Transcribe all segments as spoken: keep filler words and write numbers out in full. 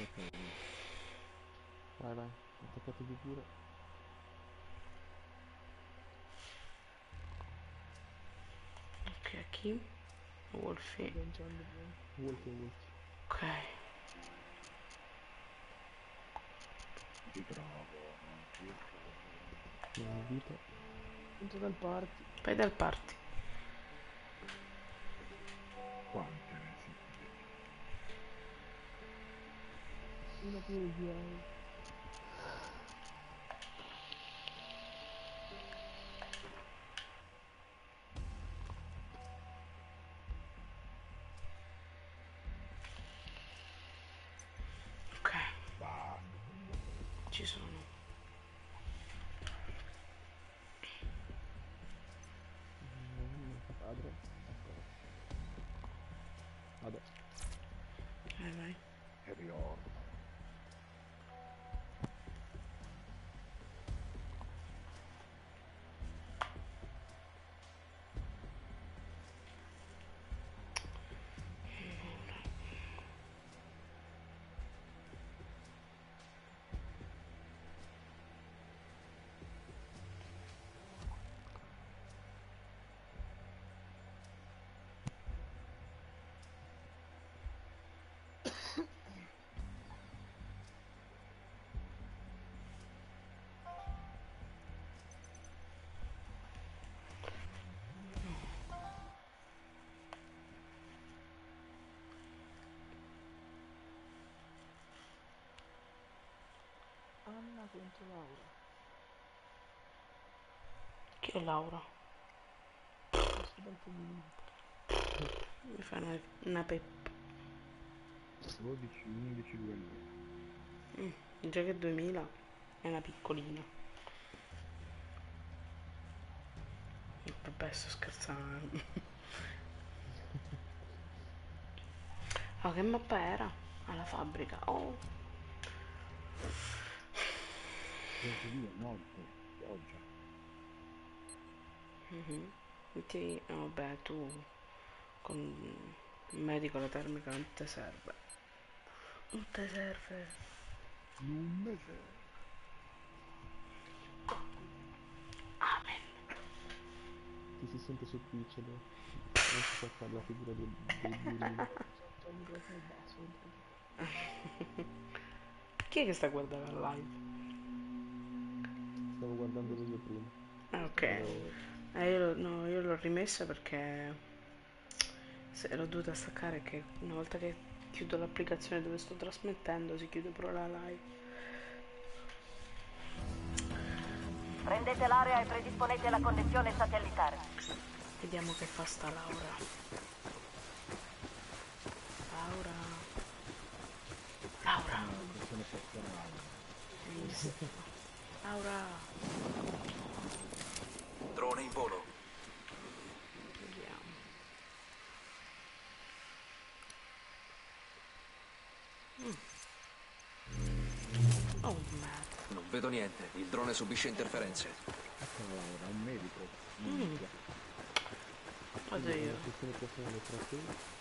Vai, vai, attaccatevi pure. Ok, chi? Wolfie. Wolfie, Wolfie. Ok. Ci provo, non ci provo. Non ho vita. Punto dal party. Pedal party. Quante ne siete? Una poesia. Ok, Basta. ci sono. Non fa padre. Eccolo. Vado. Vai, vai. Che riordino. Anna contro Laura. Chi è Laura? Questo dal femminile. Mi fa una, una peppa. dodici, undici, duemila. Mm, già che duemila è una piccolina. Vabbè, sto scherzando. Ah, che mappa era? Alla fabbrica. Oh. Preso via, morto. Pioggia. Mhm. Metti, oh, vabbè, tu con il medico la termica non ti serve. Non ti serve. Non me serve. Amen. Chi si sente su Twitch lo... non si sa fare la figura del, del burino. Sotto il microfono basso. Chi è che sta guardando la live? Stavo guardandolo io prima. Ah, ok. Ero... Eh, io, lo- no, io l'ho rimessa perché se l'ho dovuta staccare che una volta che chiudo l'applicazione dove sto trasmettendo si chiude pure la live. Prendete l'area e predisponete la connessione satellitare. Vediamo che fa sta Laura. Laura. Laura. No, persone sotterranee. Hai visto? Laura. Drone in volo. Vediamo. Mm. Oh merda. Non vedo niente. Il drone subisce interferenze. Ecco Laura, un medico. Mm. Minchia. Vado io. Una questione personale tra te.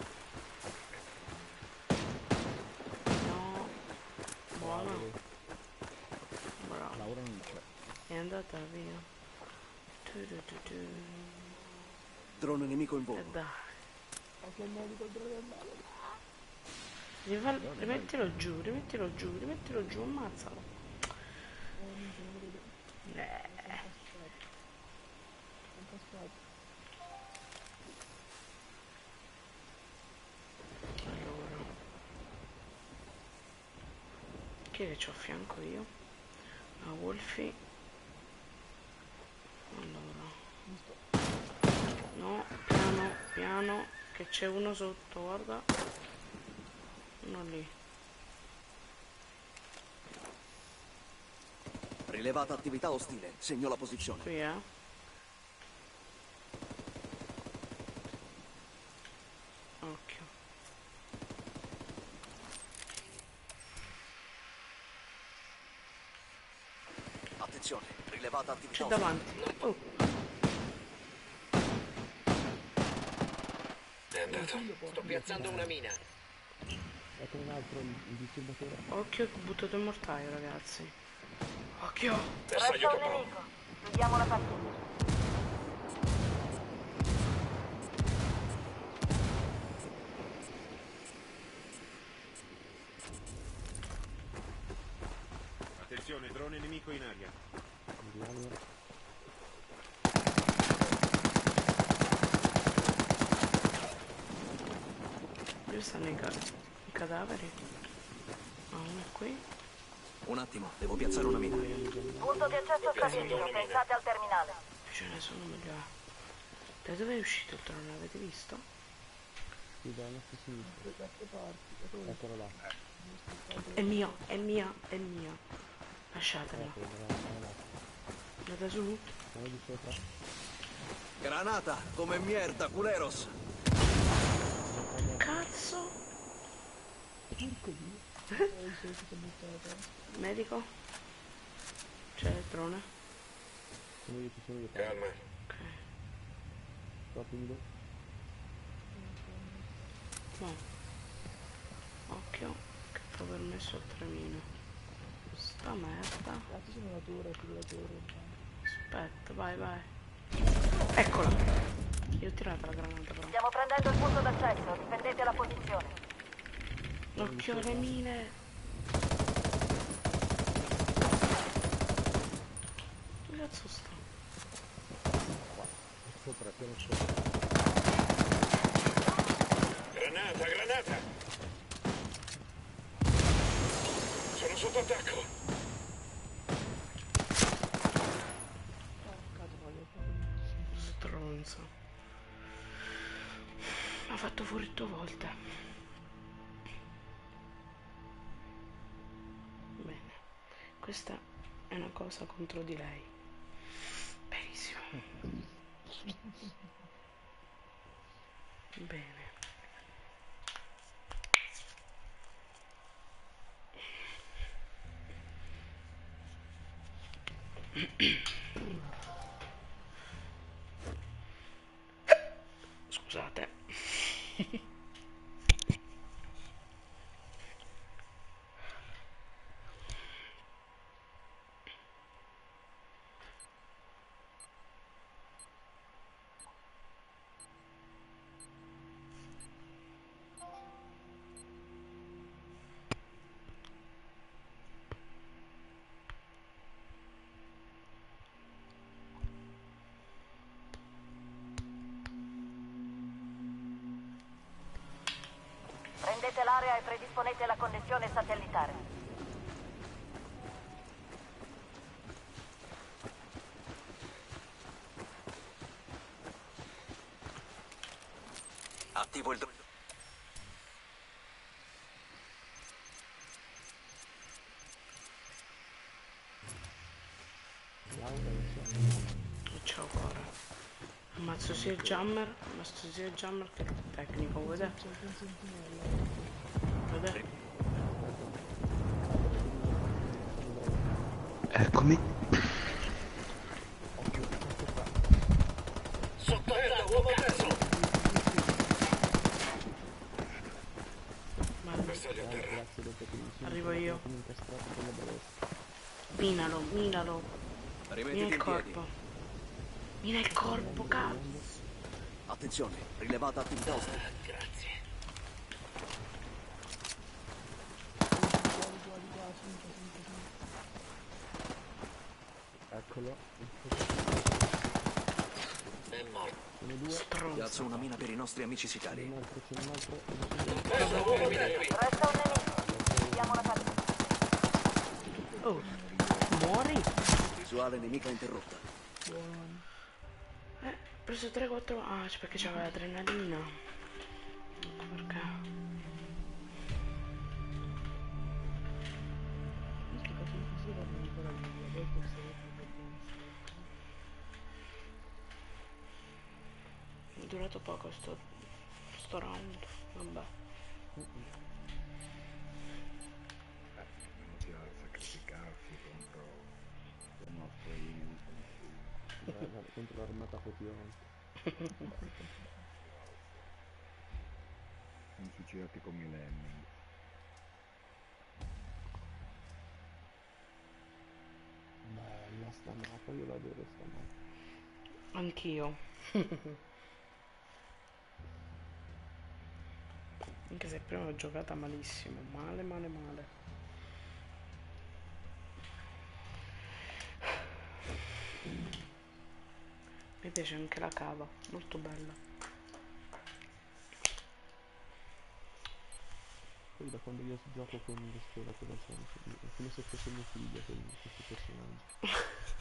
No. Buono. Bravo. Bravo. Laura non c'è. È andata via. Tu, tu, tu, tu. Drone nemico in E volo. dai. Anche il medico dovrebbe andare. Rifal- rimettilo giù, rimettilo giù, rimettilo giù, ammazzalo. Oh, minchia, non lo vedo. Eh. Sono cascato. Sono cascato. Allora. Chi è che c'ho a fianco io? A Wolfie. Allora. No, piano, piano, che c'è uno sotto, guarda. Uno lì. Rilevata attività ostile. Segno la posizione. Qui, eh. Occhio. Attenzione. Rilevata attività C'è ostile. davanti. Oh. È andato. Sto piazzando una mina. Ecco un altro, il, il disturbatore. Occhio, ho buttato il mortaio, ragazzi. Occhio! Resta un nemico. Chiudiamo la partita. Attenzione, drone nemico in aria. Vediamo. Dove stanno i, ca- i cadaveri? Ah, uno è qui. Un attimo, devo piazzare una mina. Punto di accesso strategico. Pensate al terminale. Più ce ne sono meglio è. Da dove è uscito il drone? L'avete visto? Sì, dalla nostra sinistra. Da che parti? Eccolo là. È mio, è mio, è mio. Lasciatemelo. Ecco, là, là, là. Andate su. Siamo di sopra. Granata, come mierda, culeros. Cazzo! Medico? C'è il drone? Sono io, ci sono io. Calma. Ok. Rapido. No. Occhio, che proprio ho messo il tremino. Sta merda. Cazzo sono la torre, più la torre. Aspetta, vai, vai. Eccola! Io ho tirato la granata però. Stiamo prendendo il punto d'accesso. Difendete la posizione. Occhio alle mine! Dove cazzo sta? Sopra, piano sopra. Granata, granata. Sono sotto attacco. Stronzo. Mi ha fatto fuori due volte. Bene. Questa è una cosa contro di lei. Benissimo. Bene. Scusate. Prendete l'area e predisponete la connessione satellitare. Attivo il drone. Ciao cuore. Ammazzo sia il jammer, ammazzo sia il jammer che il tecnico, vedete? Vedete? Eccomi. Sotterra, uomo teso. Male. Bersaglio a terra. Grazie, dopo che mi sono Arrivo io. sono incastrato con la balestra. Minalo, minalo. Mina Rimettiti il in piedi. corpo. Mina il corpo, cazzo. Attenzione, rilevata attività ostile. Grazie. Eccolo. È morto. Sono due. Stronzo. Piazzo una mina per i nostri amici sicari. Un altro, c'è un altro. Preso uomo mina qui. Resta un nemico. Chiudiamo la partita. Oh, muori? Visuale nemica interrotta. Eh, ho preso tre quattro. Ah, c'è perché c'aveva l'adrenalina. Ecco perché. È durato poco sto, sto round. Vabbè. Bisogna sacrificarsi contro le nostre linee. Contro l'armata fotivante. Sono suicidati come i lemming. sta mappa, io l'adoro sta mappa. Anch'io. Anche se prima l'ho giocata malissimo, male male male. Mi piace anche la cava, molto bella. Poi da quando io gioco con l'esploratore è come se fosse mio figlio con questi personaggi.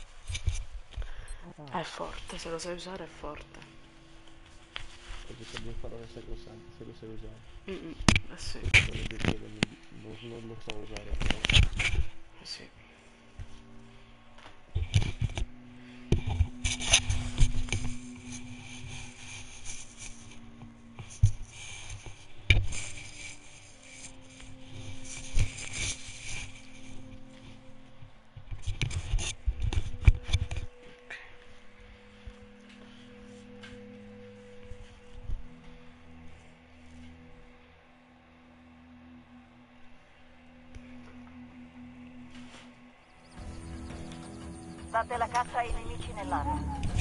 È forte, se lo sai usare è forte. Perché se devo fare se lo sai, se lo sai usare. Mm, mm, eh sì, Non, è detto che non, non, non lo so usare però. eh sì. Date la caccia ai nemici nell'area.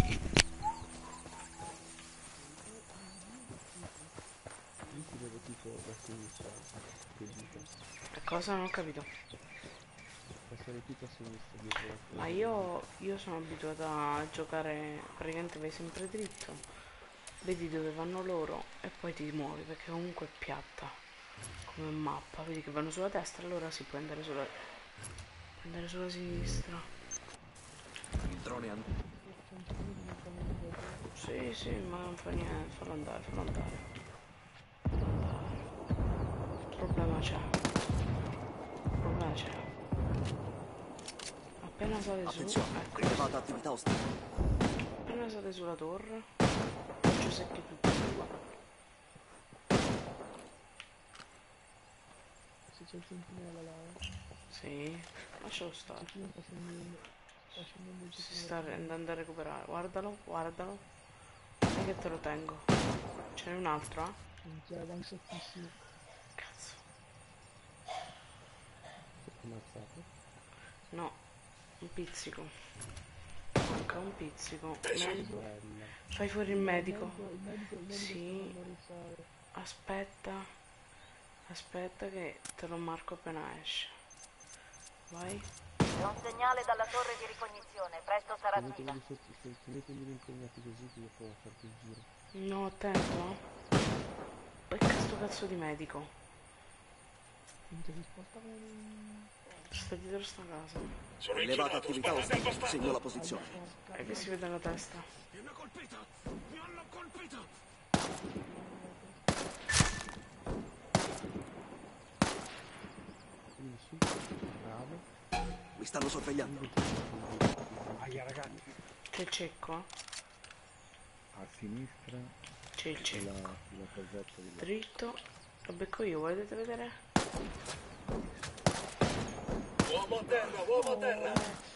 Io si vedo tipo da sinistra, che dita. Che cosa? Non ho capito. Passare tutto a sinistra dietro la Ma io, io sono abituata a giocare, praticamente vai sempre dritto, vedi dove vanno loro e poi ti muovi perché comunque è piatta come mappa, vedi che vanno sulla destra, allora si può andare sulla, puoi andare sulla sinistra. Il drone an- Sì, sì, ma non fa niente, fallo andare, fallo andare. Fallo andare. Il problema c'è. Il problema c'è. Appena sale su, Attenzione, ecco, rilevata attività ostile. appena sale sulla torre, faccio secchi tutti. Se c'è il sentinella là, eh. Sì, lascialo stare. Io sto scendendo. Sto scendendo giù. Si sta andando a recuperare. Guardalo, guardalo. Dai che te lo tengo. Ce n'è un altro, eh? Minchia, one shottissimo. Cazzo. ammazzato. No, un pizzico. Manca un pizzico. Medico. Bella. Fai fuori il medico. Il medico, il medico Sì. sta andando a rifare. Aspetta. Aspetta che te lo marco appena esce. Vai. C'è un segnale dalla torre di ricognizione, presto sarà attiva. Tenetevi sotto, se- tenetevi impegnati così che io provo a farti il giro. No, attento. eh. Becca sto cazzo di medico. Minchia, si sposta con... Sta dietro sta casa. Sono Rilevata inchiodato, attività sparate al ostile. bastardo. Segno la posizione. E che si vede la testa. Mi hanno colpito! Mi hanno colpito! Quindi su, bravo. Mi stanno sorvegliando. Aia ragazzi, C'è il cecco? a sinistra C'è il la, cecco. la casetta di là. Dritto. Lo becco io, volete vedere? Uomo a terra, uomo a terra!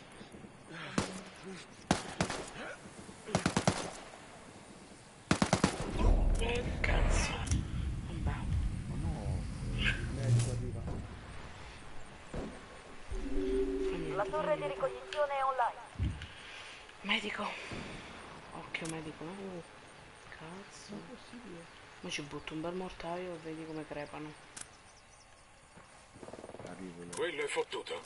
Cazzo. Vabbè. Ma no, il medico arriva. La torre di ricognizione è online. Medico. Occhio medico. eh. Cazzo. Ma ci butto un bel mortaio e vedi come crepano. Arrivo là. Quello è fottuto.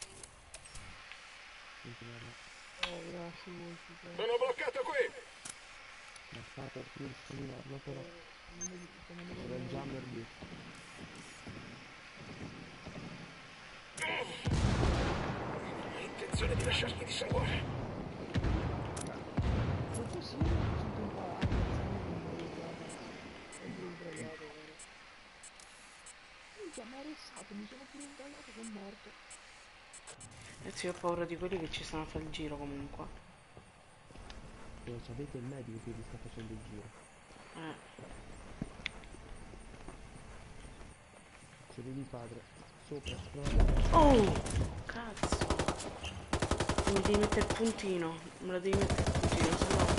Continuare. Oh, grazie molto. cioè. Sono bloccato qui! Ma fate per eliminarlo però. C'era il jammer lì. Hai intenzione di lasciarmi dissanguare? Questo sì, mi sento un po' ammazzando è imbragato, vero? Minchia, mi ha arrestato, mi sono pure imbragato, sono morto. Adesso io ho paura di quelli che ci stanno a fare il giro comunque. E sapete il medico che vi sta facendo il giro. Eh. Se vedi padre, sopra, prova. Oh! Cazzo! Mi devi mettere il puntino. Me lo devi mettere il puntino, se no.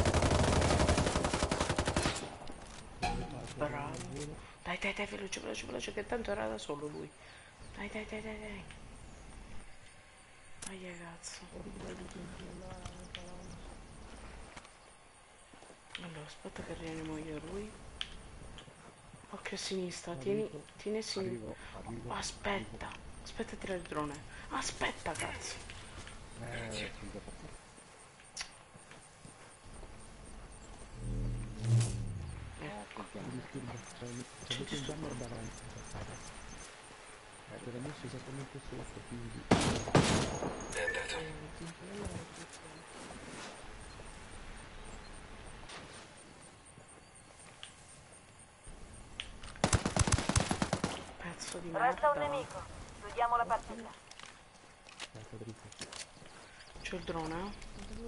Bravo. Dai, dai, dai, veloce, veloce, veloce, che tanto era da solo lui. Dai, dai, dai, dai, dai. Aia cazzo. Allora, aspetta che rianimo io lui. Occhio a sinistra, tieni, tieni a sinistra. Arrivo, arrivo. Aspetta, aspetta a tirare il drone. Aspetta, cazzo. Eh, scusa, perché? Ecco. Mi disturba, cioè, c'è messo il jammer davanti. Eh, te l'ho messo esattamente sotto, quindi... È andato. Pezzo di Resta un merda. nemico. Chiudiamo la partita. Aspetta, dritto. C'ho il drone, eh?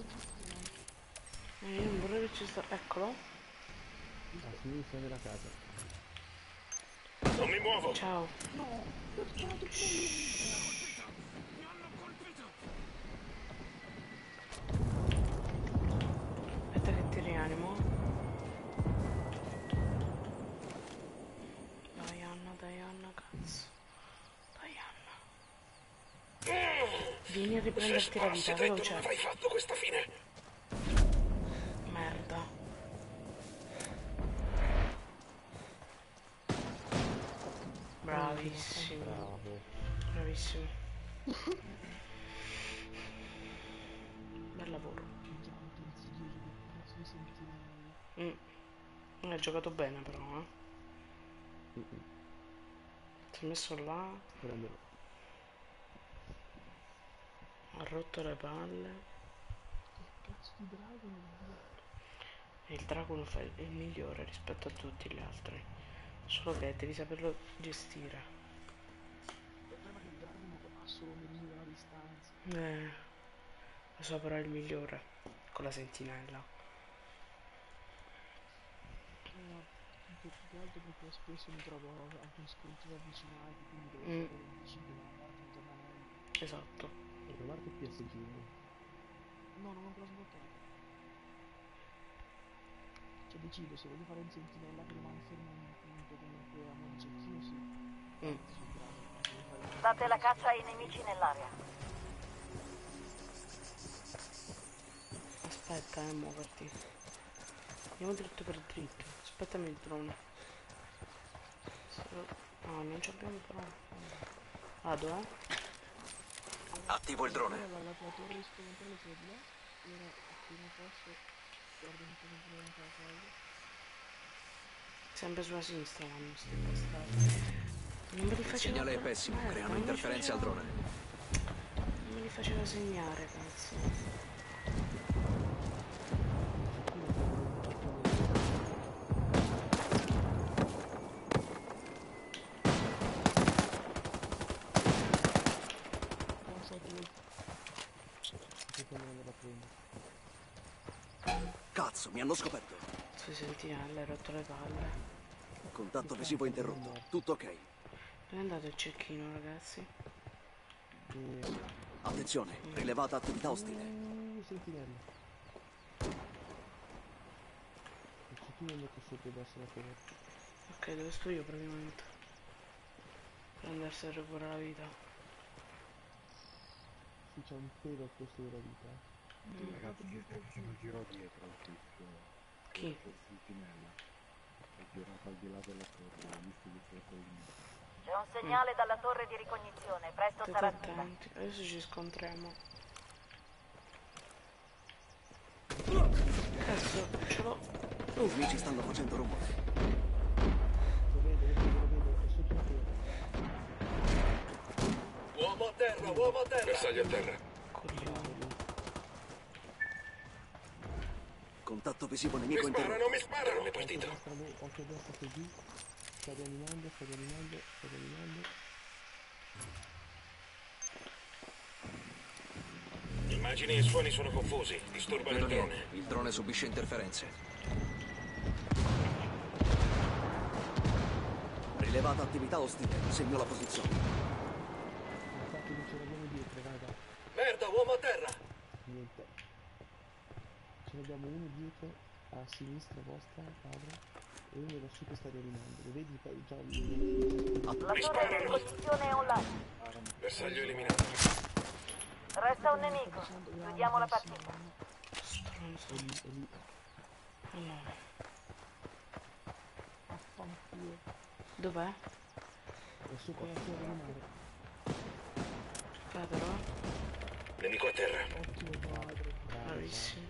Eh, io non vorrei che ci sta... Eccolo. A sinistra della casa. Non mi muovo. Ciao. Aspetta che ti rianimo. Dai Anna, dai Anna, cazzo. Dai Anna. Vieni a riprenderti la vita, Dentro, veloce. non avrai fatto questa fine. Merda. Bravissimo. Bravo. Bravissimo. Bel lavoro. Mm. Hai giocato bene però, eh. Mm-mm. Si è messo là, Prendelo. ha rotto le palle. Cazzo di drago. E il drago fa il il migliore rispetto a tutti gli altri. Solo che devi saperlo gestire. Il problema è che il drago ha solo misura la distanza. Eh, lo so però è il migliore. Con la sentinella. No, più che altro perché spesso mi trovo anche in scontri avvicinati, quindi devo Mm. stare vicino a guardare internamente. Esatto. Hai provato P S G? No, non ho ancora sbloccato. Cioè decido se voglio fare un sentinella che rimane fermo in un punto comunque a mo' di cecchino, sì. Mm. Sul drago, se devo fare un- Date la caccia ai nemici nell'area. Aspetta, eh, muoverti. Andiamo dritto per dritto. Aspettami il drone. Se- No, non ci abbiamo però. Vado, eh. Attivo il drone. Allora, la tua torre di controllo ce l'ho, allora appena posso guardo un po' dentro anche la cosa. Sempre sulla sinistra vanno sti bastardi. Non me li Il faceva... segnale è però- pessimo, merda, creano non mi interferenze al faceva- drone. Non me li faceva segnare, cazzo. One shot wood. Che come andare a prendere? Cazzo, mi hanno scoperto. Sui sentinelle, hai rotto le palle. Contatto visivo interrotto. Tutto ok. Dove è andato il cecchino, ragazzi? E... Attenzione, rilevata attività ostile. Uh, sentinella. Il cecchino è andato sotto verso la porta. Ok, dove sto io praticamente? Per andarsi a recuperare la vita. Sì, c'è un pelo al posto della vita. Ragazzi, io se lo giro dietro al tizio. Chi? Il sentinella. È girato al di là della torre, ho visto dietro la collina. C'è un segnale dalla torre di ricognizione. Presto State sarà attiva. attenti. Adesso ci scontriamo. Cazzo, ce l'ho. I nemici stanno facendo rumore. Lo vedo, lo vedo, lo vedo, è sotto la torre. Uomo a terra, uomo a terra. Bersaglio a terra. Coglione. Contatto visivo Mi nemico sparano, interrotto. mi sparano. È Occhio a partito. destra, mo- occhio a destra così. Sta rianimando, sta rianimando, sta rianimando. Immagini e suoni sono confusi. Disturbano Vedo il drone. niente, il drone subisce interferenze. Rilevata attività ostile, segno la posizione. Infatti non ce l'abbiamo dietro, raga. Merda, uomo a terra. Niente. Ce n'abbiamo uno dietro a sinistra vostra, padre, e uno lassù che sta rianimando. Lo vedi qua già lì? La torre di ricognizione è online. Bersaglio eliminato. Resta un nemico. Chiudiamo la partita. Stronzo. È lì, è lì. Oh no. Affanculo. Dov'è? È sopra la torre di mare. Fatelo. Nemico a terra. Ottimo padre. Bravissimo.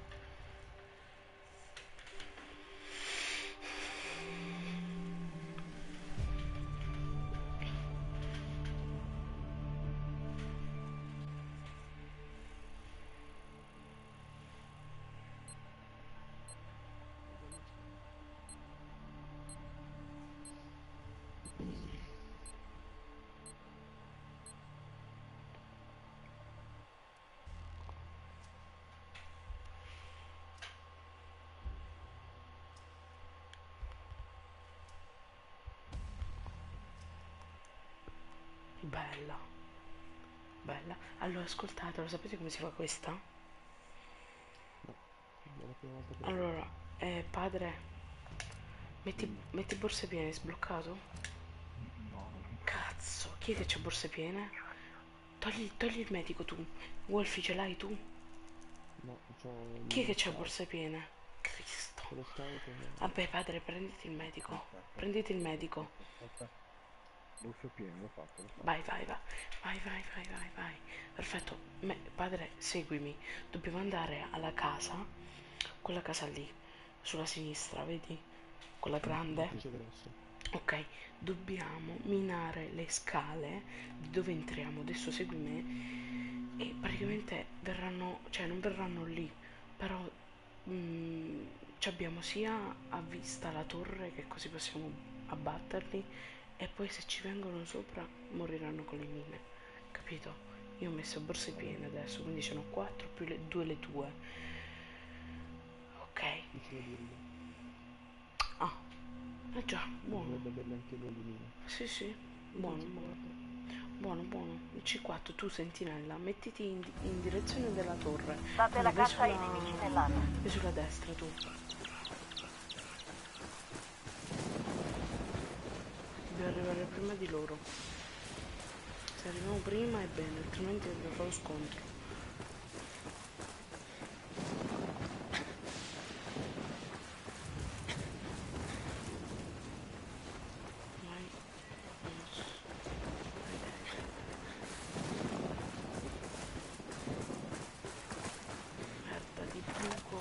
Bella. Bella. Allora, ascoltate, lo sapete come si fa questa? È la prima volta che... Allora, eh, padre, metti, metti borse piene, sbloccato? No, Cazzo, chi è che c'ha borse piene? Togli, togli il medico tu. Wolfie, ce l'hai tu? No, c'ho... Chi è che c'ha borse piene? Cristo. C'ho lo scout e... Vabbè, padre, prenditi il medico. Prenditi il medico. aspetta. Borso pieno, l'ho fatto, l'ho fatto. Vai, vai, vai. Vai, vai, vai, vai, vai. Perfetto. Me, padre, seguimi. Dobbiamo andare alla casa. Quella casa lì. Sulla sinistra, vedi? Quella grande. C'è grosso. Ok, dobbiamo minare le scale di dove entriamo. Adesso segui me. E praticamente verranno, cioè non verranno lì, però mm, ci abbiamo sia a vista la torre, che così possiamo abbatterli, e poi se ci vengono sopra moriranno con le mine, capito? Io ho messo borse piene adesso, quindi ce n'ho quattro più le due le tue. Ok. Vicino dirlo. Ah, eh già, buono. Dovrebbe averle anche lui di mine. Sì, sì, buono, buono. Buono, buono. Il C quattro, tu sentinella, mettiti in, in direzione della torre. Date Allora, la vai caccia ai sulla... nemici nell'area. vai sulla destra tu. Dobbiamo arrivare prima di loro. Se arriviamo prima è bene, altrimenti dobbiamo fare lo scontro. Vai. Vamos. Vai, dai. Merda di buco.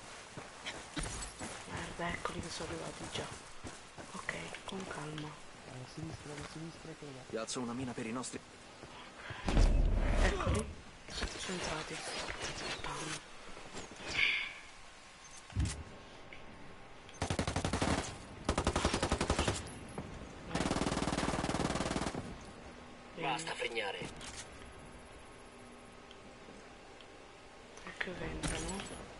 Merda, eccoli che sono arrivati già. Ok, con calma. A sinistra, a sinistra, quello là. Piazzo una mina per i nostri... Eccoli. Sono entrati. Puttana. Vai. Basta fregnare. Ecco che entrano.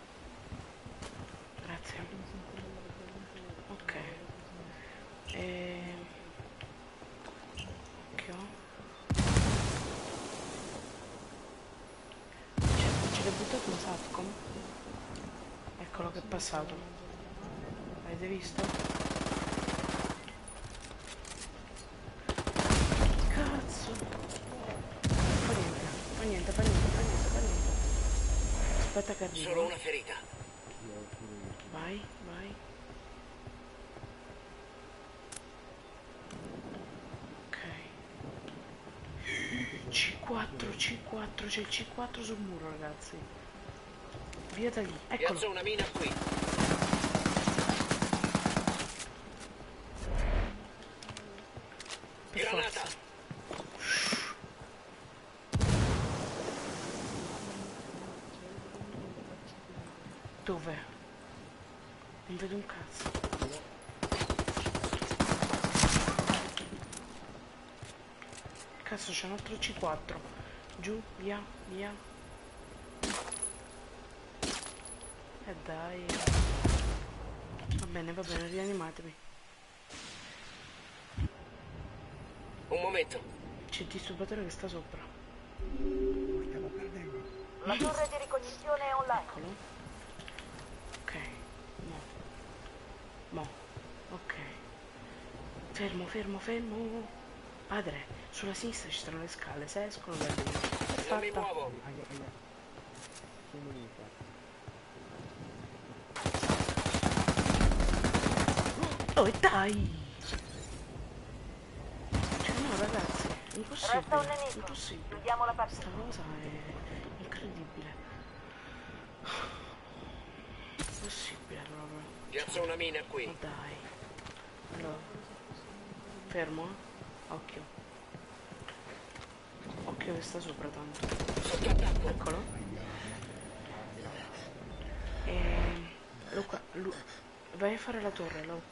Grazie. Ok. E... occhio. Ce, ce l'hai buttato un sacco? Eccolo che è passato. Avete visto? Cazzo! Fa niente, fa niente, fa niente, fa niente, fa niente. Aspetta che arrivo. Solo una ferita. Vai, vai. Ok. C quattro, C quattro, c'è il C quattro sul muro, ragazzi. Via da lì, Piazzo eccolo. una mina qui. Per Granata. forza. Dove? Non vedo un cazzo. Cazzo, c'è un altro C quattro. Giù, via, via. E dai. Va bene, va bene, rianimatemi. Un momento. C'è il disturbatore che sta sopra. Stiamo perdendo. La torre di ricognizione è online. Eccolo. Ok. Mo. Mo. Ok. Fermo, fermo, fermo. Padre, sulla sinistra ci stanno le scale. Se escono da lì. Non mi fatta. muovo. Aia, aia. Sono venuta. Oh, e dai! Cioè, no, ragazzi, è Resta un impossibile. nemico. Impossibile. Chiudiamo la partita. Sta cosa è incredibile. Impossibile proprio. Piazzo una mina qui. Ma dai. Allora. Fermo, eh. Occhio. Occhio che sta sopra tanto. Sotto attacco. Eccolo. E... Luca, Lu... vai a fare la torre, Lu.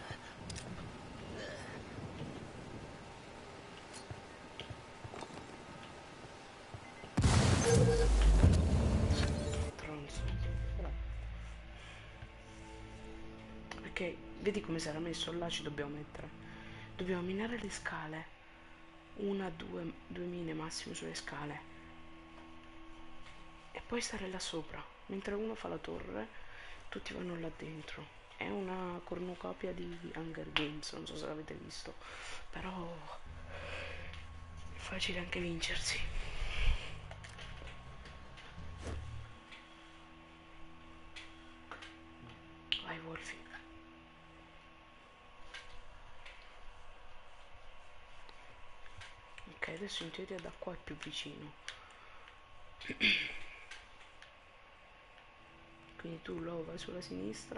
Tronzo. Perché vedi come si era messo là, ci dobbiamo mettere. Dobbiamo minare le scale. Una, due, due mine massimo sulle scale. E poi stare là sopra. Mentre uno fa la torre, tutti vanno là dentro. È una cornucopia di Hunger Games, non so se l'avete visto. Però è facile anche vincersi. Vai Wolfie. Ok, adesso in teoria da qua è più vicino. Quindi tu lo vai sulla sinistra.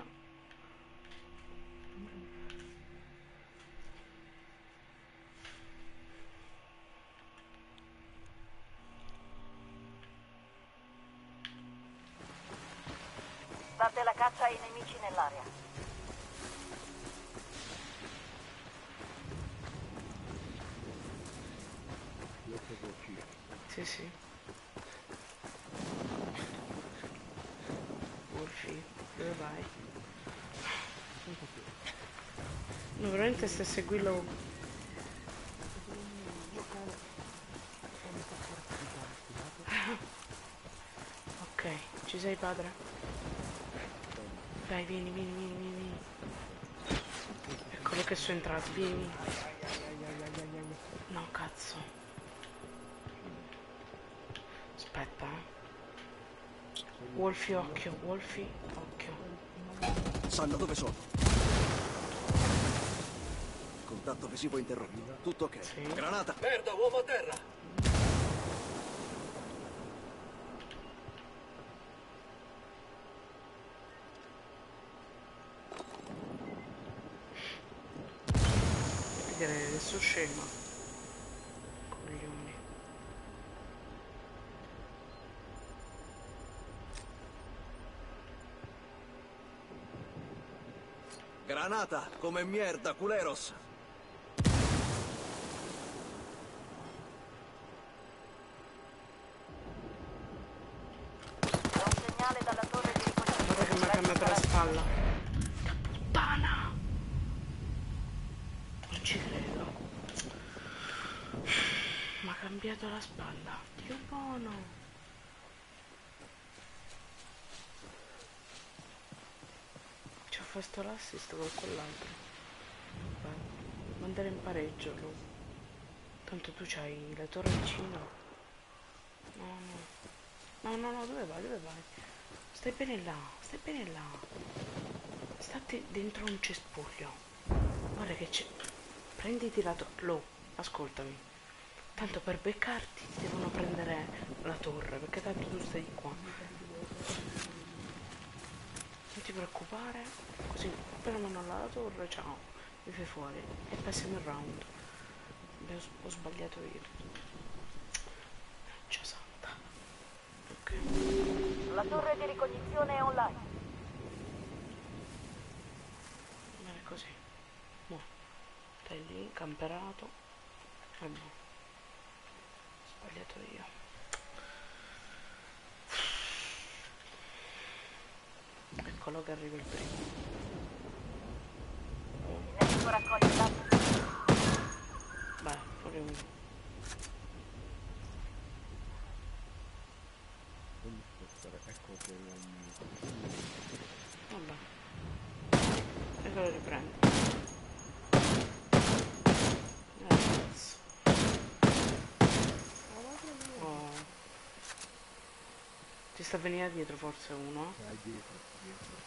Date la caccia ai nemici nell'area. Io devo uscire. Sì, sì. Wolfie, dove vai? No, veramente stai seguendo. Ok, ci sei padre? Dai, vieni, vieni, vieni, vieni, vieni. Eccolo che sono entrati, vieni, vieni. No, cazzo. Aspetta, eh. Wolfie, occhio, Wolfie, occhio. Sanno dove sono. Contatto visivo interrotto. Tutto ok. Sì. Granata. Merda, uomo a terra. Direi adesso scema. Coglioni. Granata. Come mierda, culeros. C'è un segnale dalla torre di ricognizione. Guarda che mi ha cambiato la spalla. Puttana! Non ci credo. Mi ha cambiato la spalla. Dio buono. Ci ho fatto l'assist con quell'altro. Vabbè. Mandare in pareggio lui. Tanto tu c'hai la torre vicino. No, no. No, no, no, dove vai? Dove vai? Stai bene là, stai bene là. State dentro un cespuglio. Guarda che c'è. Prenditi la torre. Lo, ascoltami. Tanto per beccarti ti devono prendere la torre, perché tanto tu stai qua. Non ti preoccupare, così appena vanno alla torre, ciao, mi fai fuori e passiamo il round. Ho, ho sbagliato io. Ciao santa. Ok. La torre di ricognizione è online. Bene così. Mo. Stai lì, camperato. E boh. Ho sbagliato io. Eccolo che arriva il primo. Il nemico raccoglie il dato. Beh, pure uno. Quindi spostare. Ecco che non... Vabbè. E lo riprendo. Eh, cazzo. Oh. sta venendo dietro forse uno. Vai dietro, dietro.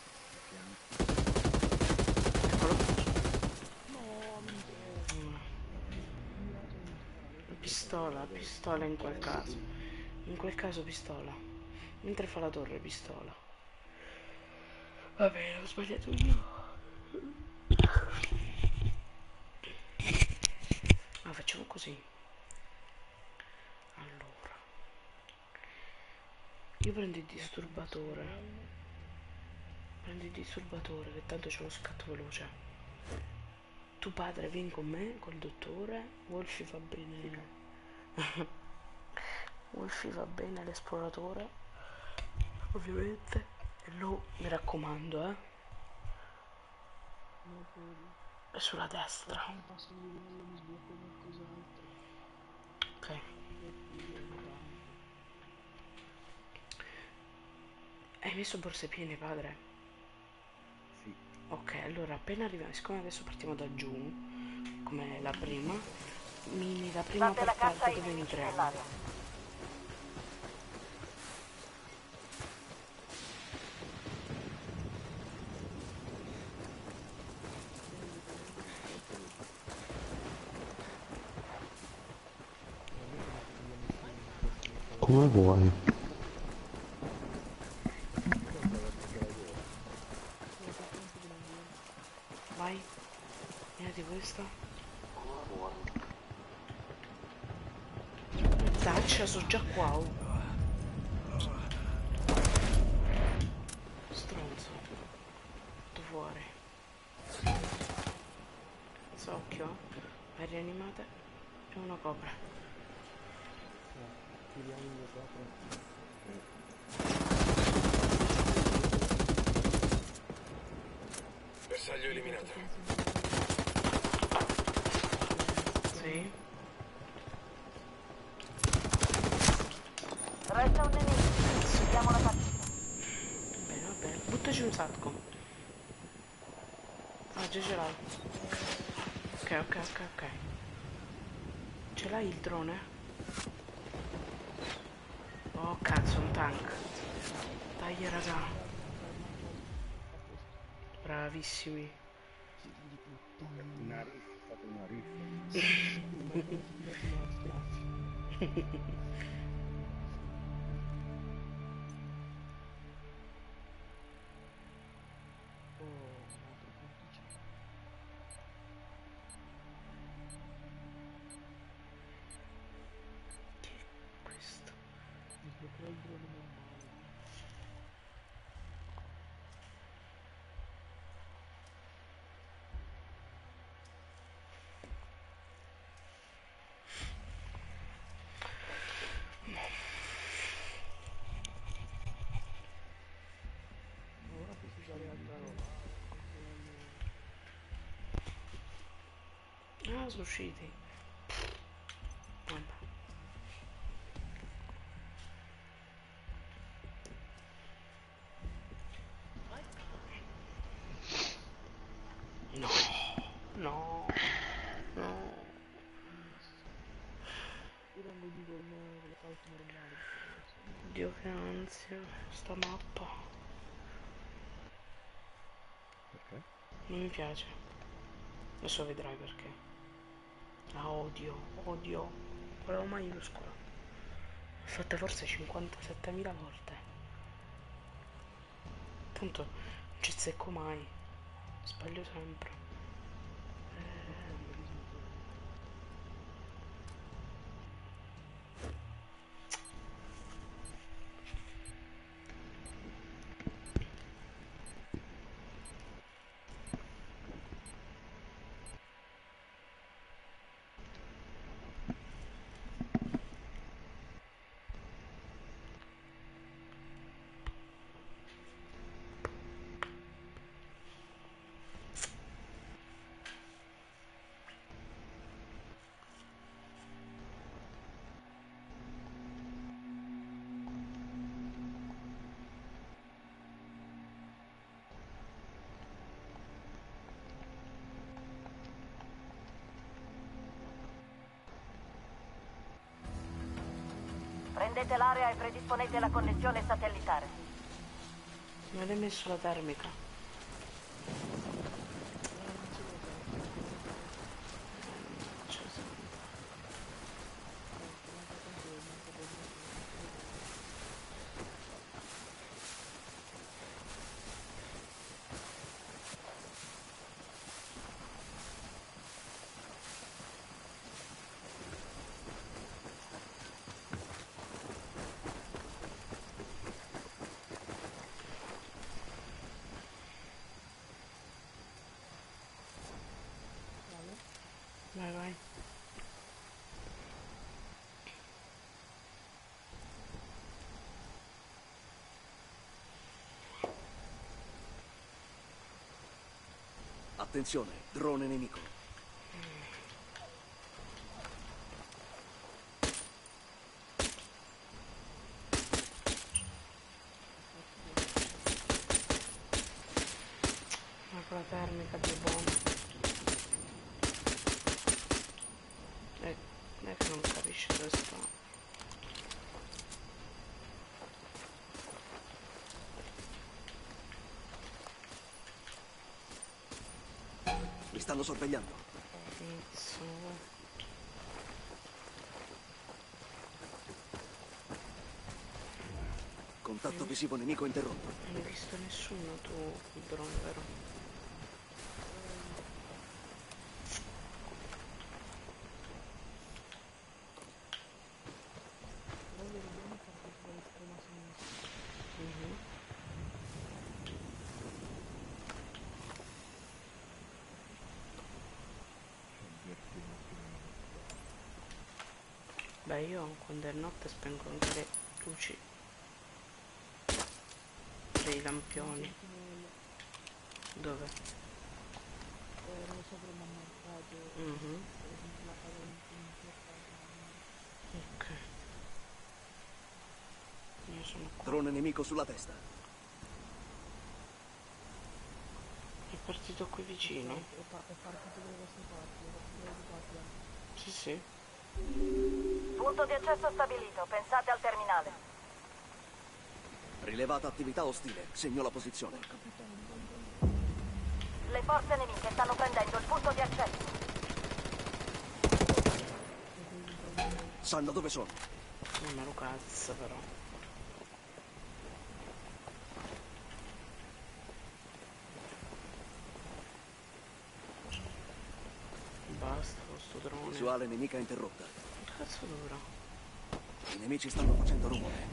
Piano. Eccolo. No, minchia. Mm. Mirato mentale. Pistola, pistola in quel caso. In quel caso pistola. Mentre fa la torre, pistola. Va bene, ho sbagliato io. Ah, facciamo così. Allora. Io prendo il disturbatore. Prendo il disturbatore, che tanto c'è lo scatto veloce. Tu padre vieni con me, col dottore. Wolfie va bene. Wolfie va bene, l'esploratore. Ovviamente. E lo, mi raccomando, eh. No, poi. È sulla destra. Appena passo un livello mi sblocco qualcos'altro. Ok. Per cui è un tanto. Hai messo borse piene, padre? Sì. Ok, allora appena arriviamo, siccome adesso partiamo da giù, come la prima, mini la prima Fate la caccia parte ai dove nemici entriamo. nell'area. Come vuoi. Sono contento che non viene. Vai, vieni questa. Zaccia, sono già qua. Oh. Stronzo. Tu fuori. Occhio. Vai rianimate. E una copre. Chiudiamo le copre. Bersaglio eliminato. Sì. Resta un nemico. Chiudiamo la partita. Bene, va bene. Buttaci un sacco. Ah, già ce l'hai. Ok, ok, ok, ok. Ce l'hai il drone? Oh, cazzo, un tank. Dai, raga. Bravissimi. Figli di puttana. Una riffa, è stata una riffa. Ma come ti tirati là, schiaffi. Oh, un altro porticino. Questo. Mi sbloccherò il drone normale. Ora posso usare altra roba. Controllo. Ah, sono usciti. Vabbè. No. No. No. Io vengo giù con, con le calze normali perché adesso non Dio che ansia. Sta mappa. Perché? Non mi piace. Adesso vedrai perché. La odio. Odio. Volevo maiuscola. L'ho fatta forse cinquantasettemila volte. Tanto non ci secco mai. Sbaglio sempre. ho paura di smettere. Prendete l'area e predisponete la connessione satellitare. Non hai messo la termica. Cioè, sì. Vai, vai. Attenzione, drone nemico. Ma con la termica più buona. E è che non capisce dove sta. Mi stanno sorvegliando. Cazzo. Contatto visivo nemico interrotto. Non hai visto nessuno tu il drone, vero? Però vediamo parte sull'estrema sinistra. Mhm. Beh, io quando è notte spengo anche le luci dei lampioni. Dove? Eh, non lo so, però mi ha marcato. Mhm. Per esempio la casa in cui mi si è fatto. Ok. Io sono qua. Drone nemico sulla testa. È partito qui vicino? È, pa- è partito dalle vostre parti, è partito dalle parti. eh. Sì, sì. Punto di accesso stabilito, pensate al terminale. Rilevata attività ostile. Segno la posizione. Le forze nemiche stanno prendendo il punto di accesso. Sanno dove sono. Non me lo cazzo però. Basta con sto drone. Visuale nemica interrotta. Che cazzo dura? I nemici stanno facendo rumore.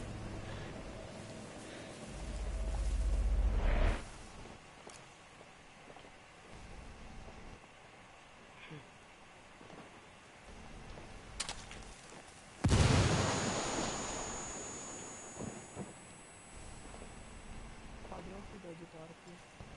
Padre, qui da due parti.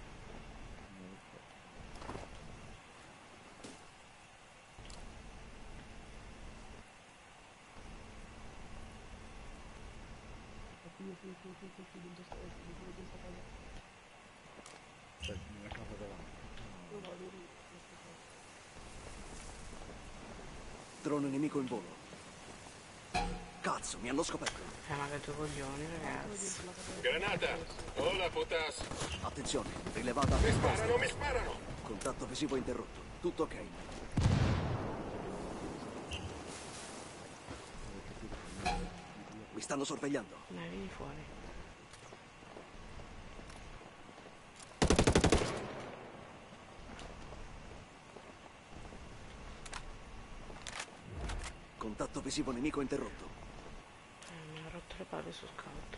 E qui, qui, qui, qui, qui, qui, dentro sta, eh, qui, dentro sta casa. Cioè, nella casa davanti. Io vado lì, questa casa. Drone nemico in volo. Cazzo, mi hanno scoperto. Eh ma che due coglioni ragazzi. Granata! Hola, putas! Attenzione, rilevata Mi attività sparano, ostile. mi sparano! Contatto visivo interrotto. Tutto ok. Mi stanno sorvegliando. Dai, vieni fuori. Contatto visivo nemico interrotto. Eh, mi ha rotto le palle sul scatto.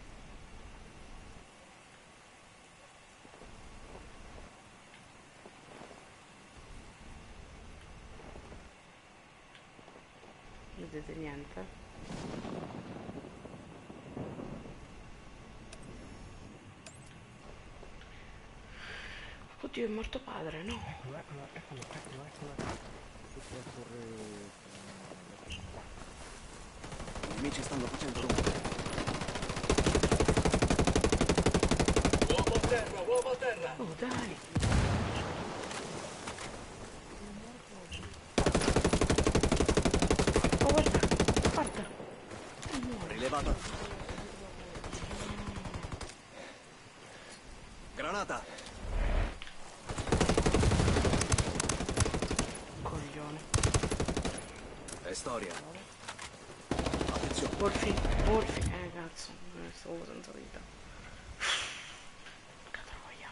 Vedete niente? Oddio, è morto padre, no? Eccolo, eccolo, eccolo, eccolo, eccolo. Sotto la torre. I nemici stanno facendo rumore. Uomo a terra, uomo a terra! Oh, dai! Oh, guarda! Guarda! E muore! Levata. Granata. Coglione. È storia. Attenzione. Wolfi, Wolfi. Eh cazzo, me ne stavo senza vita. Che troia.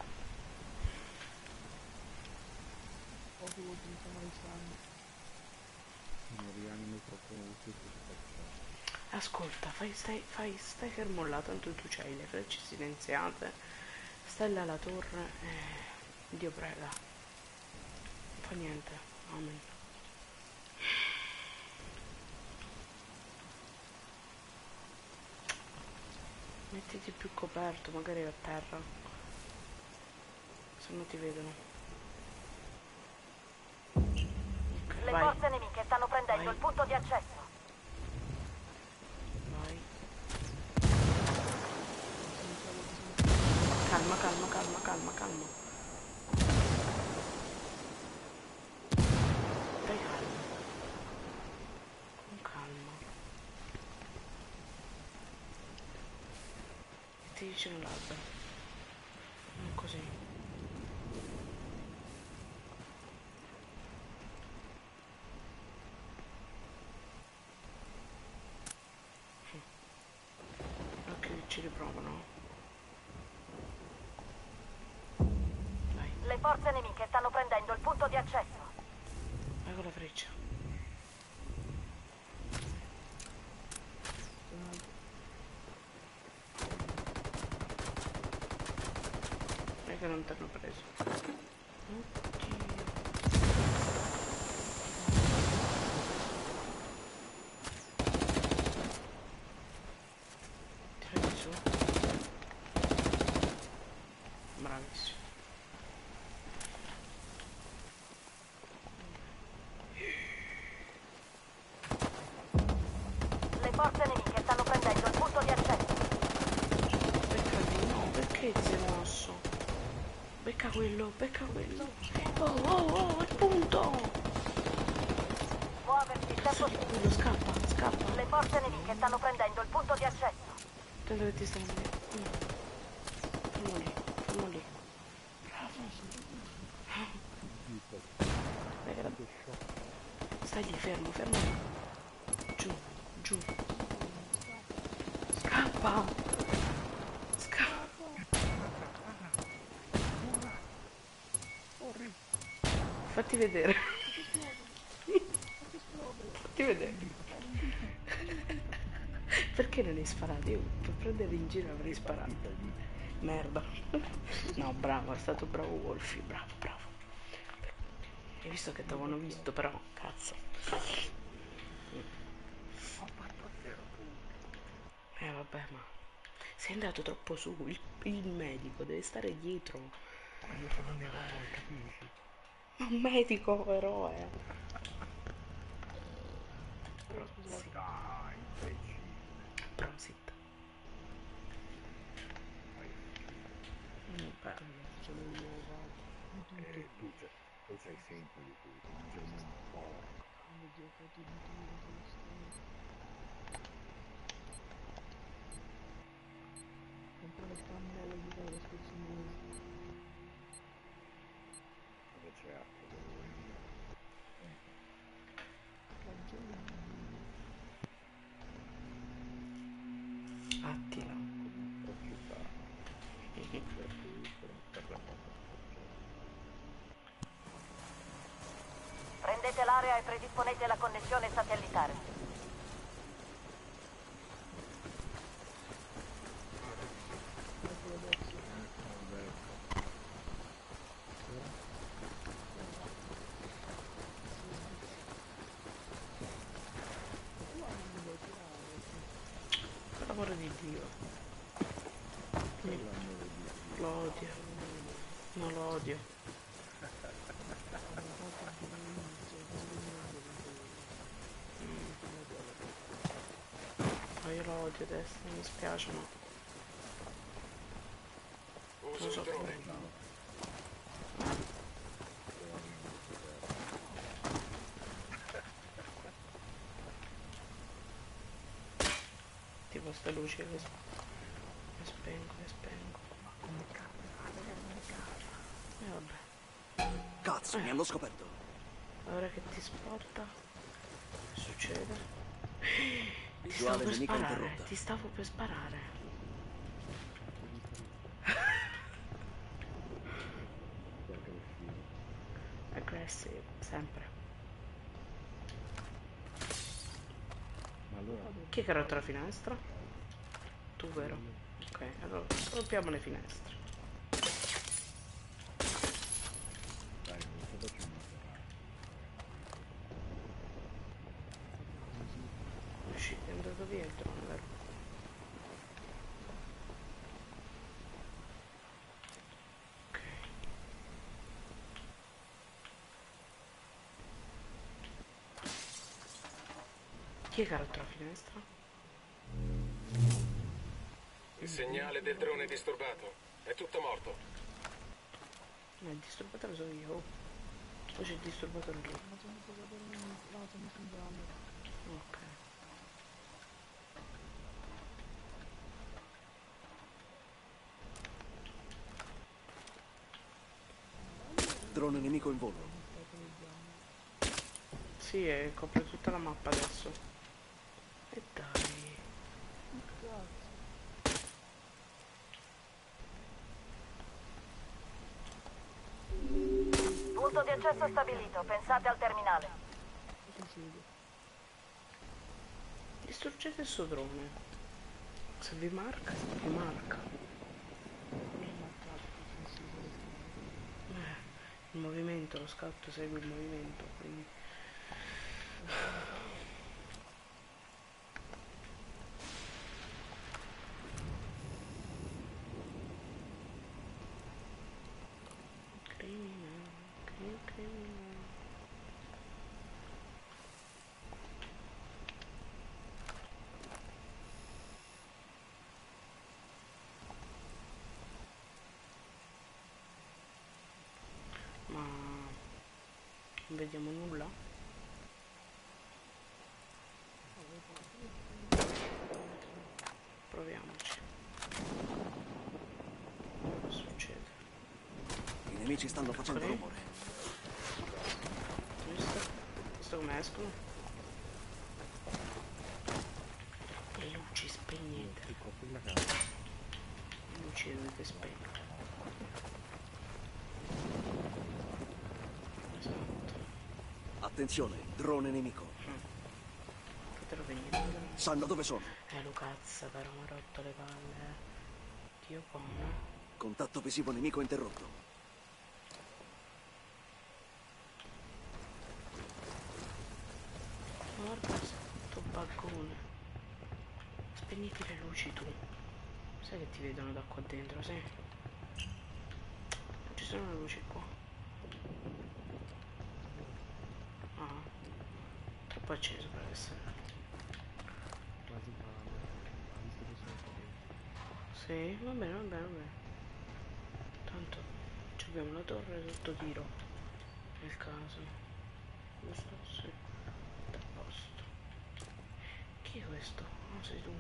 Pochi ultimi sono i sangue. Non rianimo troppo molto per spacciare. Ascolta, fai, stai, fai, stai fermo là, tanto tu c'hai le frecce silenziate. Stai là alla torre e Dio prega. Non fa niente. Amen. Mettiti più coperto, magari a terra. Se no ti vedono. Ok, Le vai, forze nemiche stanno prendendo Vai. il punto di accesso. vai. Calma, calma, calma, calma, calma. Stai calmo. Con calma. Metti vicino all'albero. Non così. Occhio che ci riprovano. Vai, Le forze nemiche stanno prendendo il punto di accesso. vai con la freccia. E che non ti hanno preso. Oddio. Tirati su. Bravissimo. Le forze nemiche stanno prendendo il punto di accesso. Becca di no, perché ti sei mosso? Becca quello, becca quello. Oh, oh, oh, il punto! Muoversi il Cazzo tempo di di... quello, scappa, scappa. Le forze nemiche stanno prendendo il punto di accesso. Attento che ti stanno lì. Fermo lì, fermo lì. Dai, che la- Stai lì, fermo, fermo. Giù, giù. Scappa! Scappa! Fatti vedere. Fatti vedere. Perché non hai sparato? Io per prendere in giro avrei sparato. Merda. No, bravo, è stato bravo Wolfi, bravo, bravo. Hai visto che ti avevano visto però, cazzo. Eh vabbè, ma sei andato troppo su, il, il medico deve stare dietro. Ma io sono un eroe, capisci? Ma un medico eroe. Prosit. Dai, imbecille. Prosit. Fai schifo. Beh, Ce l'ho io, vado. Di tutto. Eh, tu, c'hai- tu sei sempre di tutto, mangiami un porco. Quando giocate di tiro sulla storia. Sempre le cannelle di giocare lo scorso mese. Cosa c'è acqua devo venire? La gioia di Dio. Attila. Come atrocità. Certo, io per per la fatta scocciare. Prendete l'area e predisponete la connessione satellitare. Eccolo adesso. Vabbè, Ma tu hai non vuoi tirare. Per l'amore di Dio. per l'amore di Dio. Lo odio. Non lo odio. Hanno fatto anche dall'inizio, quando venivano Ma io lo odio adesso, mi spiace ma Uso non il so drone. come. tipo ste luci che sp- le spengo, le spengo. E vabbè. Cazzo, mi hanno scoperto. Ora che ti spotta, che succede? Ti stavo Visuale per nemica sparare, interrotta. ti stavo per sparare. Aggressive, sempre. Ma allora Chi è che ha rotto la finestra? Tu, vero? Ok, allora rompiamo le finestre. dai, non so faccio una Usci- è andato via il drone, vero? Ok. Chi è che ha rotto la finestra? Il segnale del drone è disturbato. È tutto morto. Ma il disturbatore sono io. Poi c'è il disturbatore lì. Ma sono giocatori lato mi sembrava. Ok. Drone nemico in volo. Sì, e copre tutta la mappa adesso. E dai. Punto di accesso stabilito. Pensate al terminale. Distruggete il suo drone. Se vi marca, vi marca. Eh, il movimento, lo scatto segue il movimento, quindi. Criminale, cri- criminale. Ma non vediamo nulla? Proviamoci. Cosa succede? I nemici stanno facendo Eccoli. rumore. Visto? Visto come escono? Le luci spegnete. Le luci le dovete spegnere. Esatto. Attenzione, drone nemico. Fatelo venire. Sanno dove sono. Eh, Lucazza, però mi ha rotto le palle. eh. Dio buono. Contatto visivo nemico interrotto. Guarda sto baggone. Spegniti le luci tu. Sai che ti vedono da qua dentro, sì? Non ci sono le luci qua. Ah. Troppo acceso per essere. Quasi male. Ha visto che sono qua. Sì, va bene, va bene, va bene. Tanto ci abbiamo la torre sotto tiro. Nel caso. Giusto? Sì. A posto. Chi è questo? Ah, sei tu.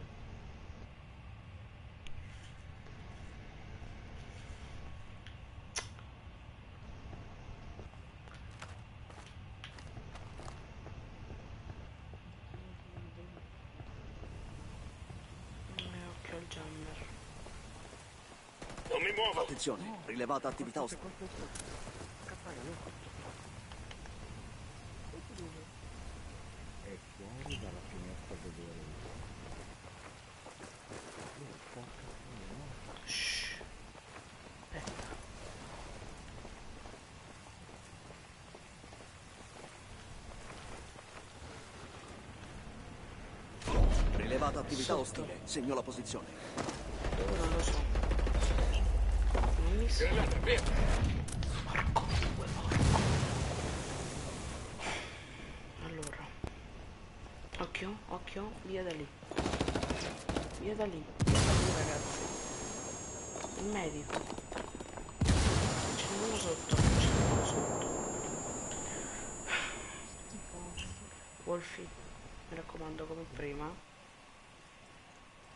Eh, occhio al jammer. Non mi muovo. Attenzione, rilevata attività ostile. è fuori dalla finestra a vedere. Oh, porca puttana. Shh. Aspetta. Rilevata attività Sotto. ostile. Segno la posizione. Dove non lo so. Non mi sa. Granata, via. Porco due, porco. Allora. Occhio, occhio, via da lì. Via da lì. Via da lì, ragazzi. Il medico. C'è uno sotto. C'è uno sotto. Wolfie, mi raccomando come prima.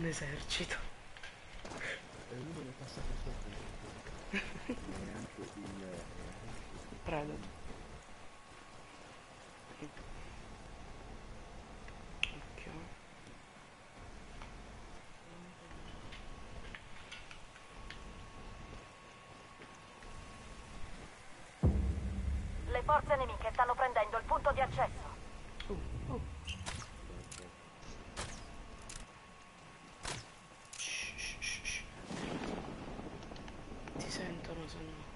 un esercito. E uno ne è passato sopra. Neanche il... eh, Prego. Occhio. Le forze nemiche stanno prendendo il punto di accesso. Uh, uh. Ti sentono se no.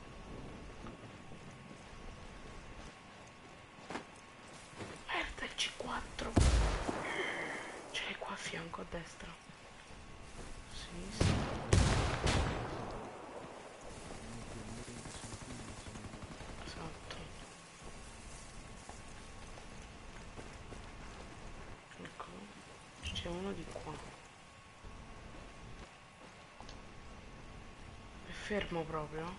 Merda, il C quattro. C'è qua a fianco a destra. Sinistra. Esatto. Ecco. C'è uno di qua. È fermo proprio.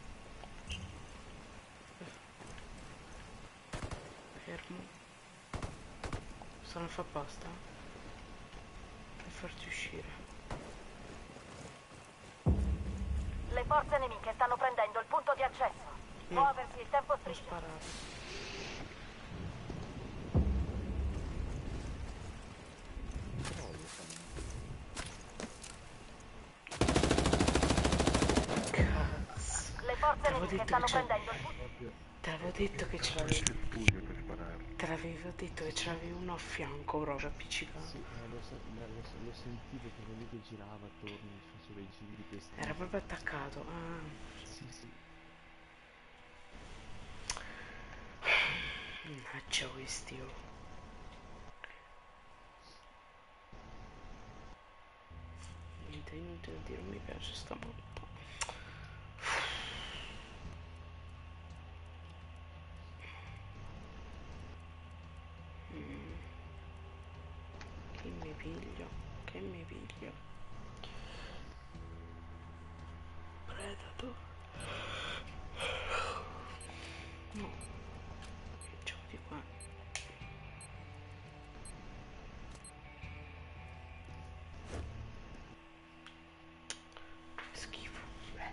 Fermo. Stanno a fare apposta per farti uscire. Le forze nemiche stanno prendendo il punto di accesso. No. Muoversi, il tempo Non stringe. sparare. Cazzo. Le forze Te l'avevo nemiche detto stanno che c'è. prendendo il punto. Te l'avevo detto che ce l'avevi. Spuglio per sparare. Te l'avevo detto che ce l'avevi uno a fianco proprio appiccicato. Sì, eh, lo, sa- ma lo, sa- lo sentivo che era lì che girava attorno, faceva i giri questi. Era proprio attaccato. Ah. Sì, sì. Mannaggia questi, oh. Niente, inutile dire, non mi piace sta mappa. Mm. Che mi piglio? Che mi piglio? Predator? No. Che c'ho di qua? Che schifo. Beh.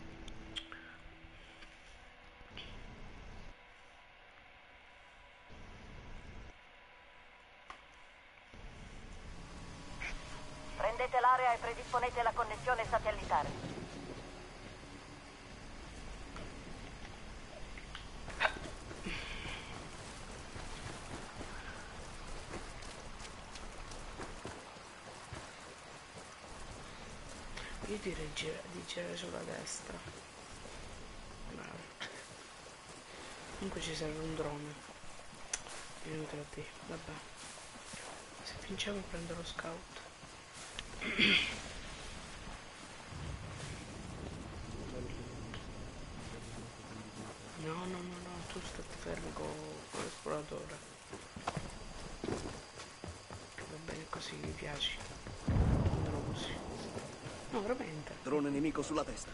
Prendete l'area e predisponete la connessione satellitare. Io direi gira- di girare sulla destra. Bravo. Comunque ci serve un drone. Inutile a te, vabbè. Se vinciamo prendo lo scout. No, no, no, no, tu stai fermo con, con l'esploratore. Va bene così, mi piaci. Andalo così. No, veramente. Drone nemico sulla destra.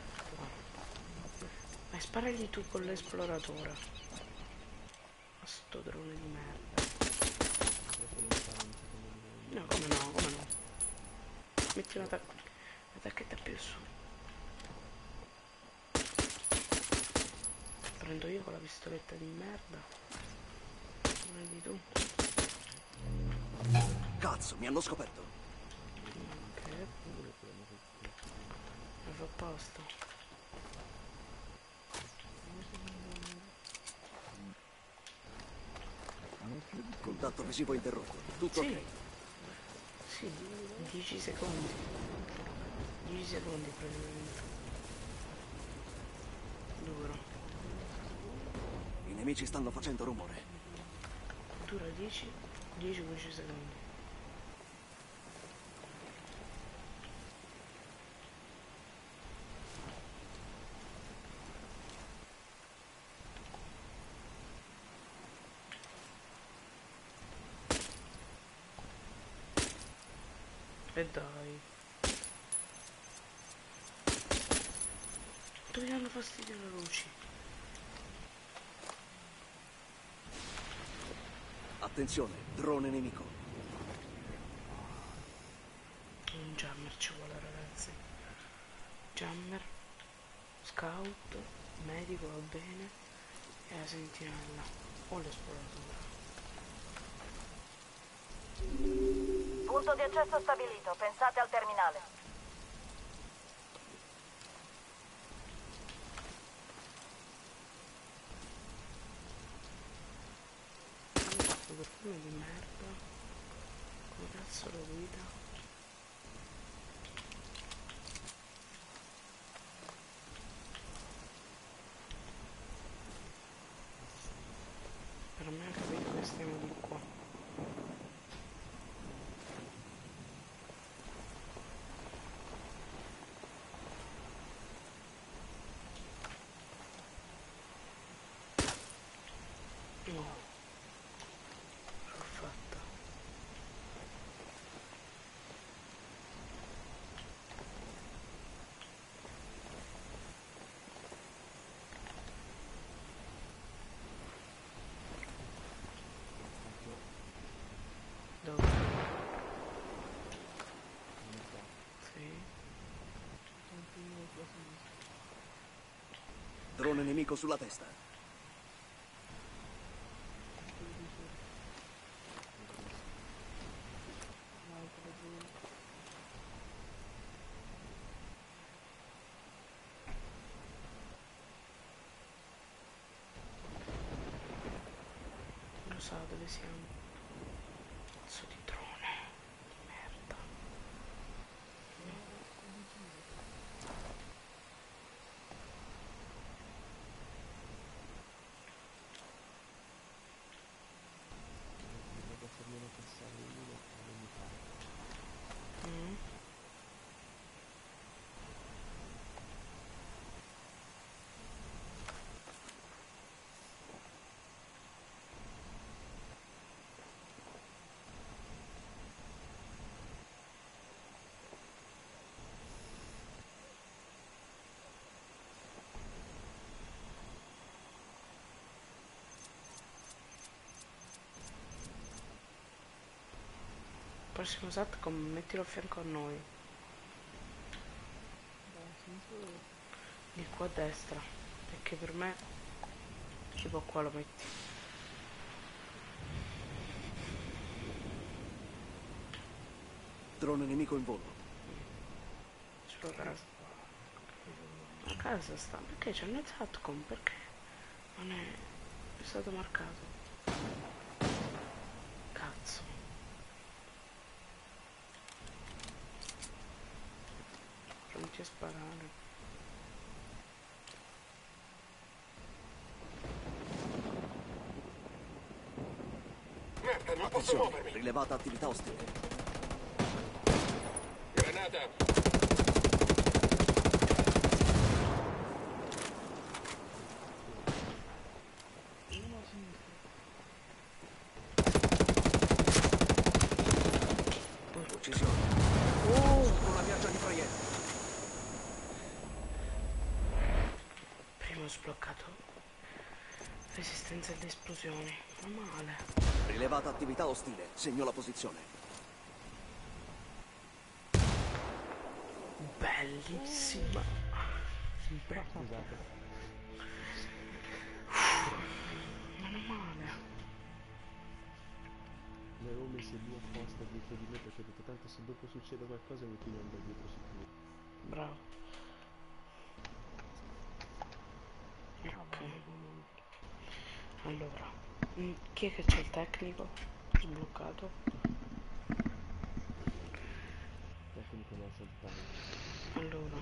Ma sparagli tu con l'esploratore. Ma sto drone di merda. No, come no, come no. Metti una, tac- una tacchetta più su. Prendo io con la pistoletta di merda. Prendi tu. Cazzo, mi hanno scoperto. Ok. Lo fa apposta. Contatto visivo interrotto. Tutto Sì. ok. Sì, dieci secondi. dieci secondi praticamente. Duro. I nemici stanno facendo rumore. Dura dieci undici secondi. E dai. Dove danno fastidio le luci? Attenzione, drone nemico. Non già jammer ci vuole, ragazzi. Jammer, scout, medico va bene, e la sentinella o l'esploratore. Punto di accesso stabilito, pensate al terminale. Questo perfume di merda, come cazzo lo guida? Per me ha capito che stiamo di qua. No, l'ho fatta. Dove? Sì. Drone nemico sulla testa. Lo sa dove siamo. Cazzo di drone. Merda. Devo farglielo passare uno e non mi fa. Mm. Prossimo satcom, mettilo a fianco a noi. Di qua a destra. Perché per me tipo qua lo metti. Drone nemico in volo. Sulla casa. La casa sta. Perché c'è il satcom? Perché? Non è. È stato marcato. Cazzo. Pronti a sparare. Merda, non posso Attenzione, muovermi. rilevata attività ostile. Granata. Uccisione. Oh! Sotto una pioggia di proiettili. Primo sbloccato. Resistenza alle esplosioni. Ma male. Rilevata attività ostile. Segno la posizione. Bellissima. Scusate. Non è male. Le avevo messe due apposta dietro di me perché ho detto tanto se dopo succede qualcosa mi pigliano da dietro sicuro. Bravo. Ok. Allora. mm, Chi è che c'è il tecnico? Sbloccato. Tecnico no soltanto. Allora.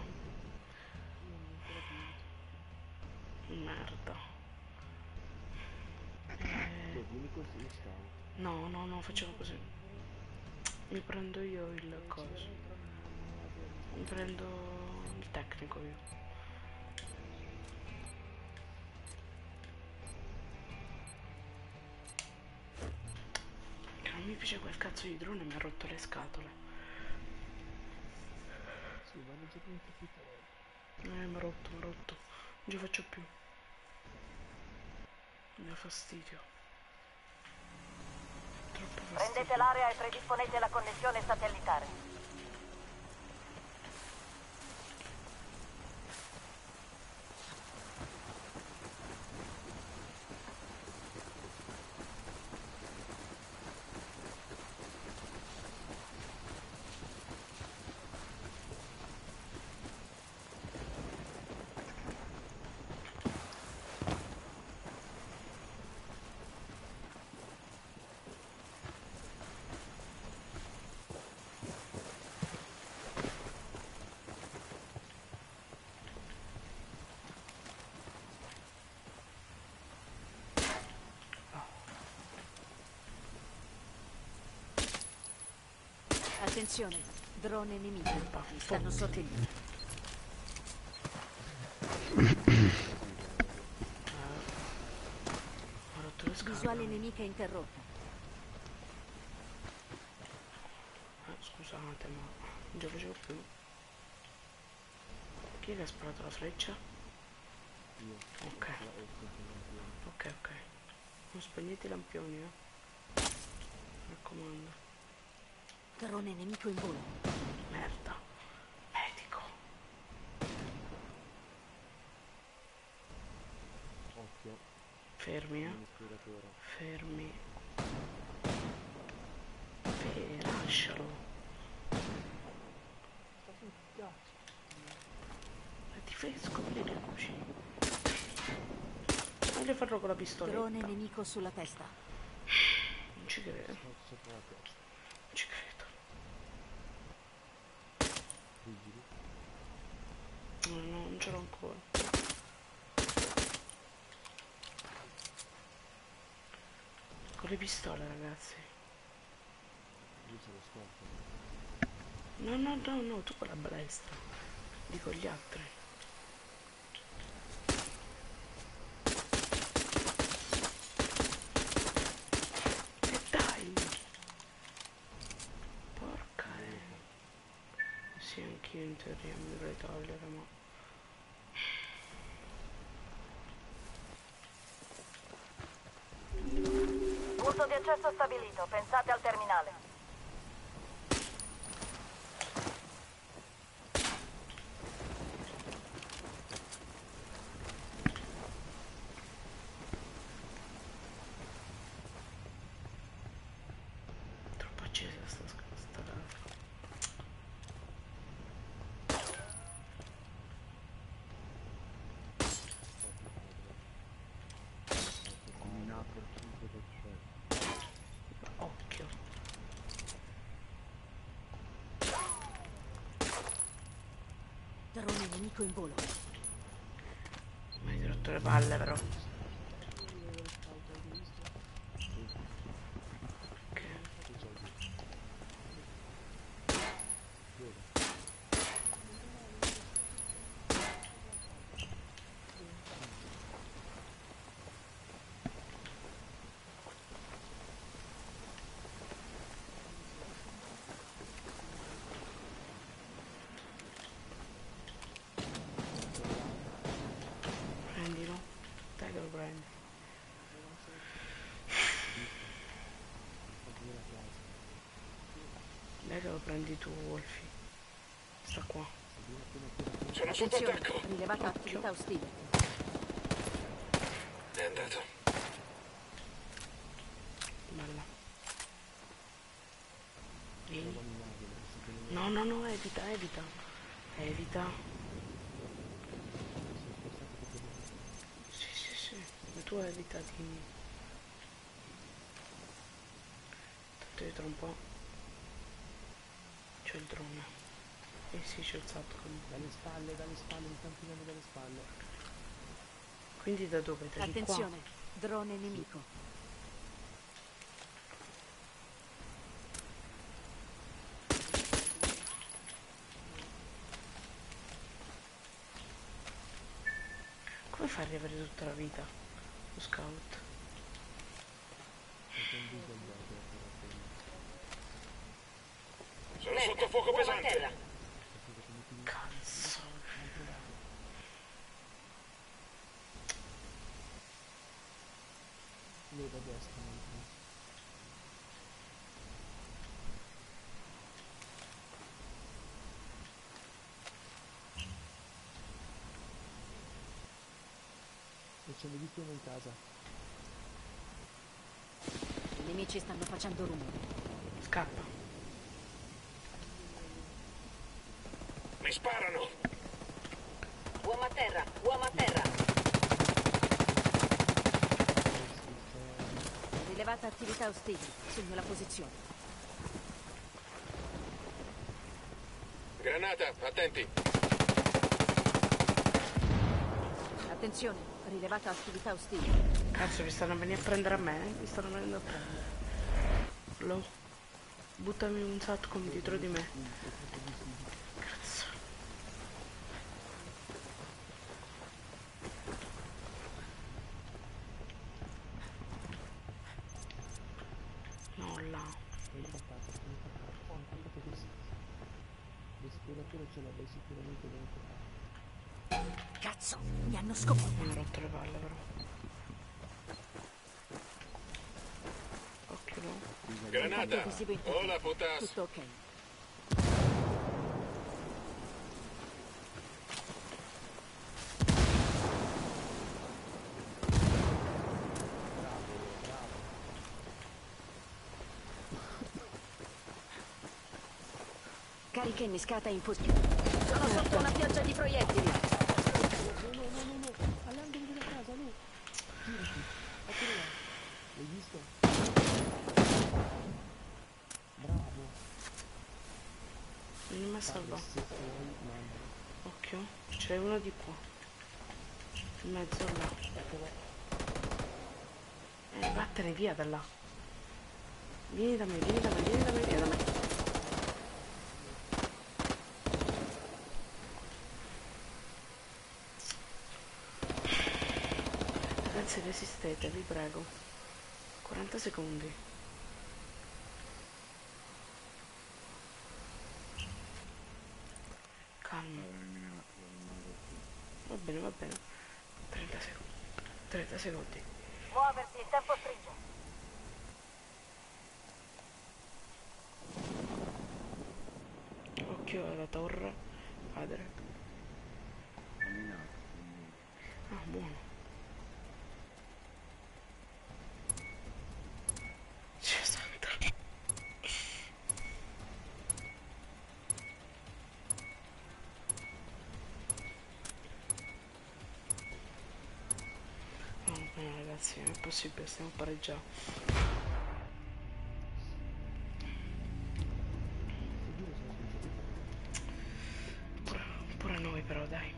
Merda. Eh, Tu vieni così lo scout. no, no, no, facciamo così. Mi prendo io il coso. Mi prendo il tecnico io. Che non mi piace quel cazzo di drone, mi ha rotto le scatole. Sì, ma leggermente più tardi. Eh, mi ha rotto, mi ha rotto. Non ci faccio più. Mi dà fastidio. Troppo fastidio. Prendete l'area e predisponete la connessione satellitare. Attenzione, drone nemico. Pa, Mi stanno fottiti. sorvegliando. Ho rotto le scatole. Visuale nemica interrotta. Eh, scusate, ma non ce la facevo più. Chi è che ha sparato la freccia? Io. Ok, Ho spento il lampione. ok, ok. Non spegnete i lampioni, eh. Mi raccomando. Drone nemico in volo. Merda. Medico. Occhio, Fermi, eh. un ispiratore. Fermi. Fe- lascialo. Sta sul ghiaccio. E ti fai scoprire così. Meglio farlo con la pistoletta. Drone nemico sulla testa. Non ci credo. Sto sopra la testa. Non ci credo. Vigili. No, no, non ce l'ho ancora. Con le pistole, ragazzi. Io se lo scorto. No, no, no, no, tu con la balestra. Dico gli altri. E dai! Porca eh. Sì, anch'io in teoria mi dovrei togliere, ma... Punto di accesso stabilito. Pensate al terminale. Troppo accesa sta strada. Ho combinato il cinque per cento. Occhio. Drone nemico in volo. Mi hai rotto le palle però. Ok. Che c'è lì? Dove? Prendilo. Dai che lo prendi. Dai che lo prendi tu, Wolfie. Sta qua. Sono sotto Attenzione, attacco. rilevata attività ostile. È andato. Bella. Vieni. No, no, no, evita, evita. Evita. Sì, sì, sì. Ma tu evita di... Tanto io tra un po'... C'ho il drone. Eh sì, c'ho il Satcom. Dalle spalle, dalle spalle, mi stanno tirando dalle spalle. Quindi da dove? Da di qua? Attenzione, drone nemico. Come fai a riavere tutta la vita? Lo scout. Sono sotto fuoco pesante. Cazzo. Lì da destra. E ce ne visto uno in casa. I nemici stanno facendo rumore. Scappa. Mi sparano. Uomo a terra, uomo a terra. Rilevata attività ostile. Segno la posizione. Granata, attenti. Attenzione, rilevata attività ostile. Cazzo, mi stanno a venire a prendere a me? Mi stanno venendo a prendere. Lo? Buttami un satcom dietro di me. Cazzo. No, là. Entra a casa, entra a casa. Oh, guarda che questo. L'espiratore ce l'avrai sicuramente dentro casa. Cazzo, mi hanno scoperto. Mi ha rotto le palle però. Occhio là. Granata! Visivo in Hola, putas! Tutto ok. Carica innescata in posizione. Sono sotto una pioggia di proiettili. No, no, no, no, no. All'angolo della casa, no. Girati. Eccolo là. L'hai visto? Bravo. Non mi ha salvato. Se puoi, manda. Occhio. C'è uno di qua. In mezzo là. Eh, vattene via da là. Vieni da me, vieni da me, vieni da me, vieni da me. Ragazzi, resistete, vi prego. quaranta secondi. Calma. Va bene, va bene. trenta secondi. trenta secondi. Muoversi, il tempo stringe. Occhio alla torre. Padre. Camminato, quindi Ah, buono. Dio santo. No, bene ragazzi, non è possibile, stiamo pareggiando. Pure, pure noi però, dai.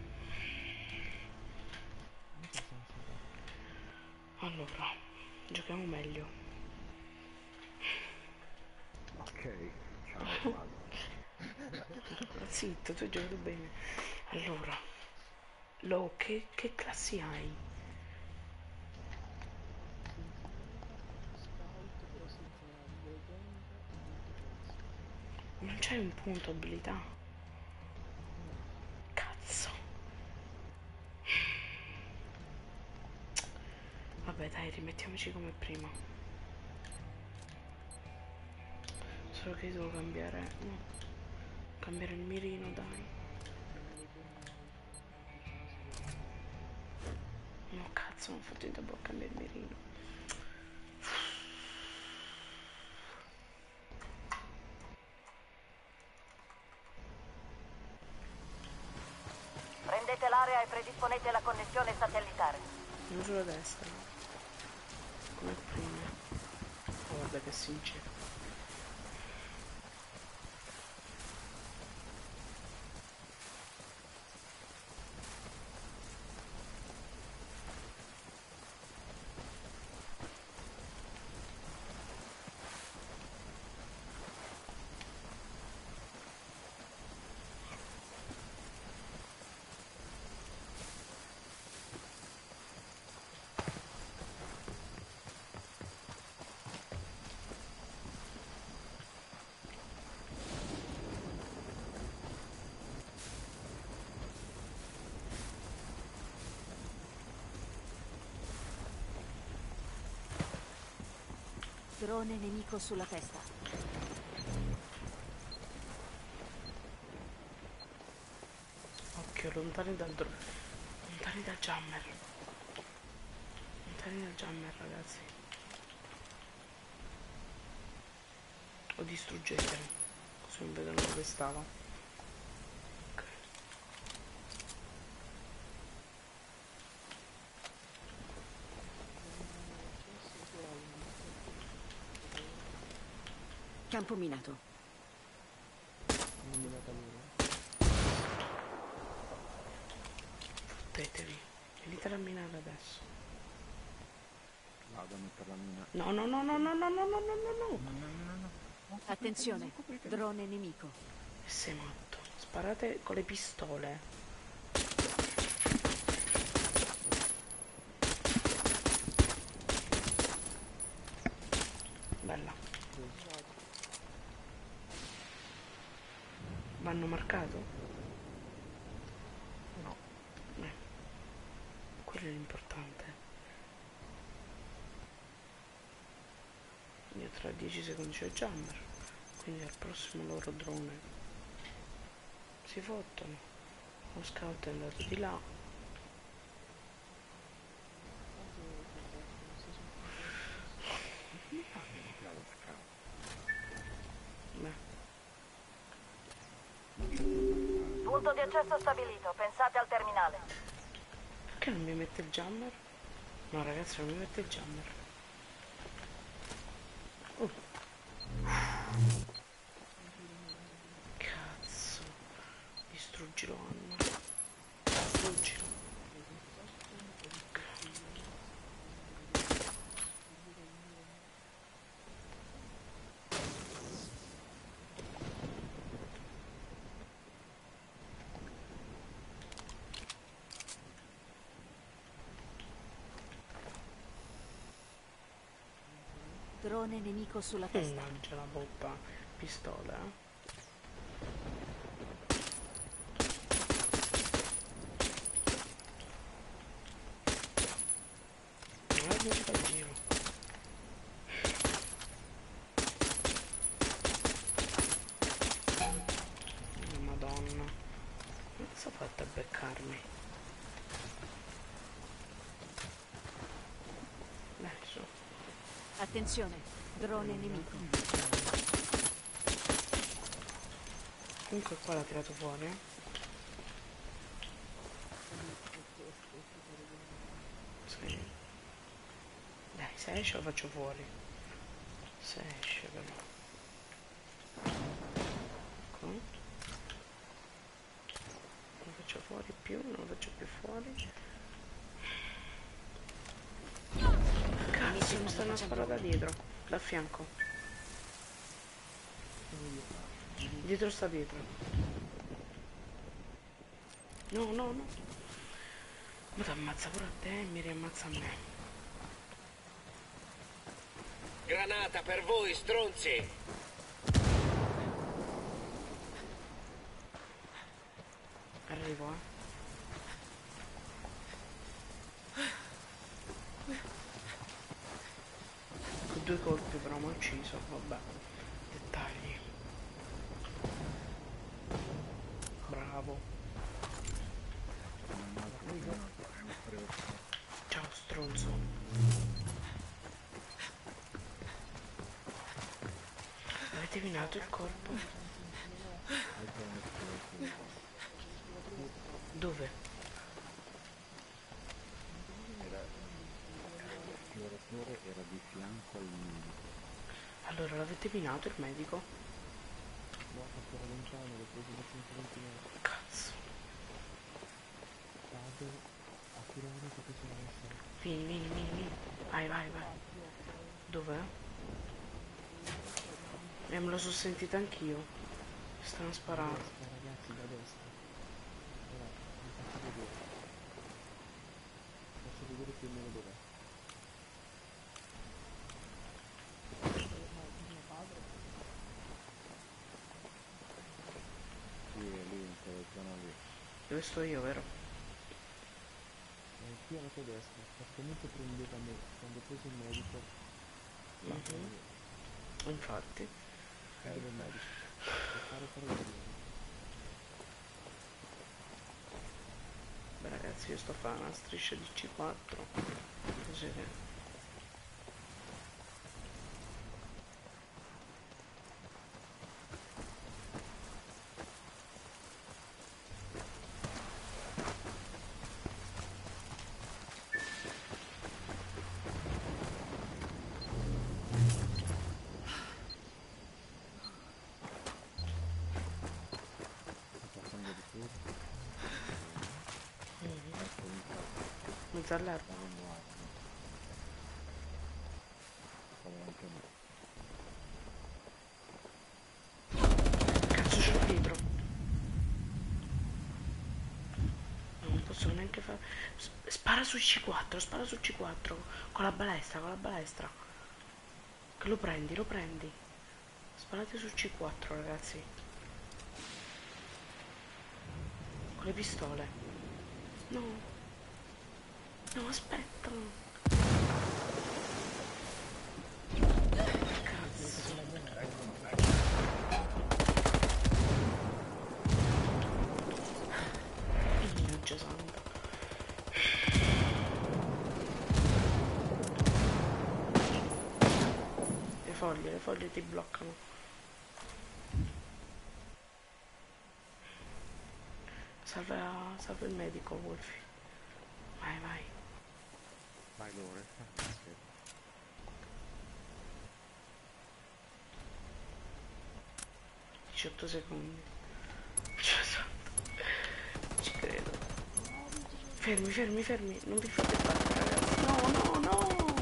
Allora, giochiamo meglio. ok, ciao, vado. Zitto, tu hai giocato bene. Allora, Lo, che, che classi hai? Scout però senza legenda e molto classe. Non c'hai un punto abilità? Cazzo. Vabbè dai, rimettiamoci come prima. Solo che devo cambiare. No. Cambiare il mirino, dai. No cazzo, non ho fatto il double a cambiare il mirino. Prendete l'area e predisponete la connessione satellitare. Non sulla destra. Come prima. Oh, guarda che sincero. Drone nemico sulla testa. Occhio, lontani dal drone. Lontani dal jammer. Lontani dal jammer, ragazzi. O distruggeteli. Così non vedono dove stava. Ok. Campo minato. Non mi data loro. Fottetevi. Venite a minare adesso. Vado a mettere la mina. No, no, no, no, no, no, no, no, no, no, no. No, no, no, no. Attenzione, drone nemico. E sei matto. Sparate con le pistole. Bella. Vanno marcato? No. Eh. Quello è l'importante. Io tra dieci secondi c'ho il jammer. Quindi al prossimo loro drone si fottono. Lo scout è andato di là. Beh, Punto di accesso stabilito, pensate al terminale. perché non mi mette il jammer? No ragazzi, non mi mette il jammer. Oh. Cazzo. Distruggilo Anna. Distruggilo. Drone nemico sulla testa. Mannaggia la poppa. Pistola, eh. Guarda che fa il giro. Oh, Madonna. Ma cosa ha fatto a beccarmi? Dai, su. Attenzione, drone nemico. Comunque qua l'ha tirato fuori, eh. Sì. Dai, se esce lo faccio fuori. Se esce però. Ecco. Non lo faccio fuori più, non lo faccio più fuori. Cazzo, mi stanno a sparare da dietro. Da fianco. Dietro sta dietro. No, no, no. Ma ti ammazza pure a te e mi riammazza a me. Granata per voi, stronzi! Arrivo, eh. Con due colpi però mi ha ucciso, vabbè. Dettagli. Bravo. Ciao stronzo. Avete minato il corpo? Dove? L'oratore era di fianco al medico. Allora l'avete minato il medico? No, perché era lontano, l'ho preso da centoventi metri. Cazzo. Vado a curare perché c'è una messa. Vieni, vieni, vieni, vieni. Vai, vai, vai. Dov'è? Eh, me lo sono sentita anch'io. Stanno sparando. Destra, ragazzi, da destra. Ora, vi faccio vedere. Faccio vedere più o meno dov'è. Sì, è lì, in quella zona lì. Dove sto io, vero? Eh, qui alla tua destra, praticamente prendeva me, quando ho preso il medico, Mhm. Infatti. prendeva il medico, per fare fare il giro. Beh ragazzi, io sto a fare una striscia di C quattro. Così che... Sto passando di tutto. Ecco, mi sa, Mezzo all'erba. stavo guardando. Stavo anche me. so neanche fare. Spara su C quattro, spara su C quattro. Con la balestra, con la balestra. Che lo prendi, lo prendi. Sparate su C quattro, ragazzi. Con le pistole. No. No, aspetta. Cazzo. Mannaggia santa. Le foglie, le foglie ti bloccano. Salva, salva il medico, Wolfie. Vai, vai. Vai Lore. diciotto secondi. Cioè, ci credo. Fermi, fermi, fermi. Non vi fate battere, ragazzi. No, no, no.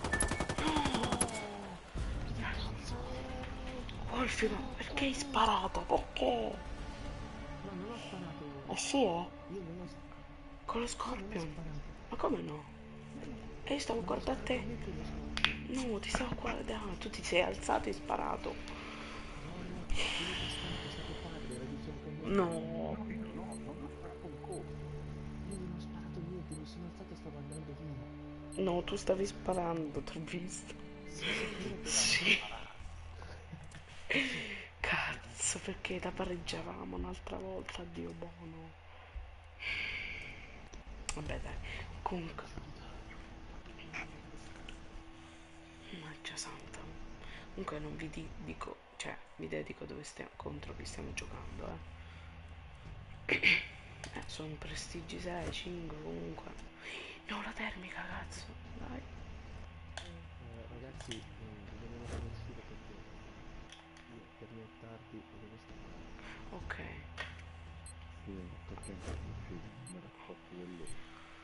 No. Wolfie, ma perché hai sparato? Perché? No, non ho sparato io. Eh sì, eh? Io non ho sparato. Con lo Scorpion. Ma come no? E io stavo guardando te. No, ti stavo guardando. Tu ti sei alzato e hai sparato. No, no, quello che è stato padre, era di fianco a me. No. No, non ho sparato un colpo. Io non ho sparato niente, mi sono alzato e stavo andando via. No, tu stavi sparando, t'ho visto. Sì. Cazzo, perché la pareggiavamo un'altra volta, Dio buono. Vabbè dai, comunque. Mannaggia santa. Comunque non vi di- dico, cioè vi dedico dove stiamo, contro chi stiamo giocando, eh. Eh, sono prestigi sei, cinque comunque. No, la termica, cazzo, dai. Eh, ragazzi, eh, dobbiamo andare a uscire perché io per me è tardi e devo stare. Ok. Sì, perché anche il film mi racconti quello.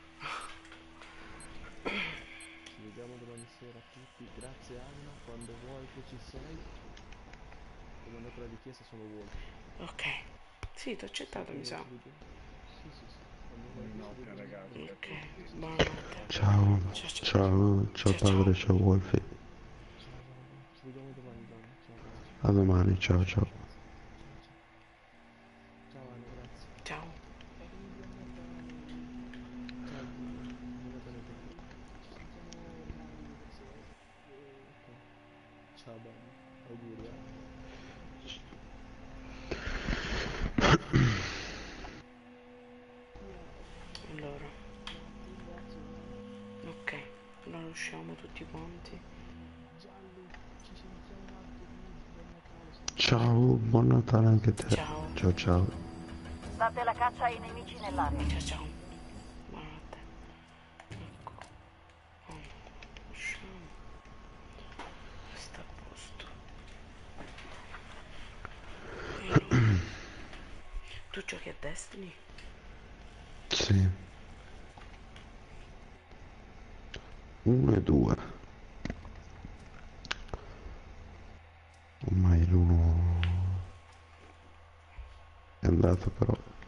Ci vediamo domani sera a tutti. Grazie Anna, quando vuoi che ci sei. Comandante della richiesta sono Wolf. Ok. Sì, ti ho accettato, mi sa. Sì, sì, sì. Quando vuoi che ci Buonanotte vediamo. ragazzi. Ok, buonanotte. Ciao, Ciao, ciao. ciao, ciao padre, ciao Wolfie. Ciao, ci vediamo domani, Donna. Ciao, grazie. A domani, ciao ciao. Ciao, ciao. Ciao Anna, grazie. Ciao. Ciao Giulia, buona giornata a tutti. Ci sentiamo ormai per sera. Eh, ok. Ciao belli, auguri eh. Allora. Ok, allora usciamo tutti quanti. Giallo, ci sentiamo martedì, buon Natale. Ciao, buon Natale anche a te. Ciao. Ciao ciao. Date la caccia ai nemici nell'area. Ciao ciao. Buonanotte. Ecco. Oh, usciamo. Sta a posto. E allora. Tu giochi a Destiny? Sì. Uno e due. Ormai l'uno è andato però.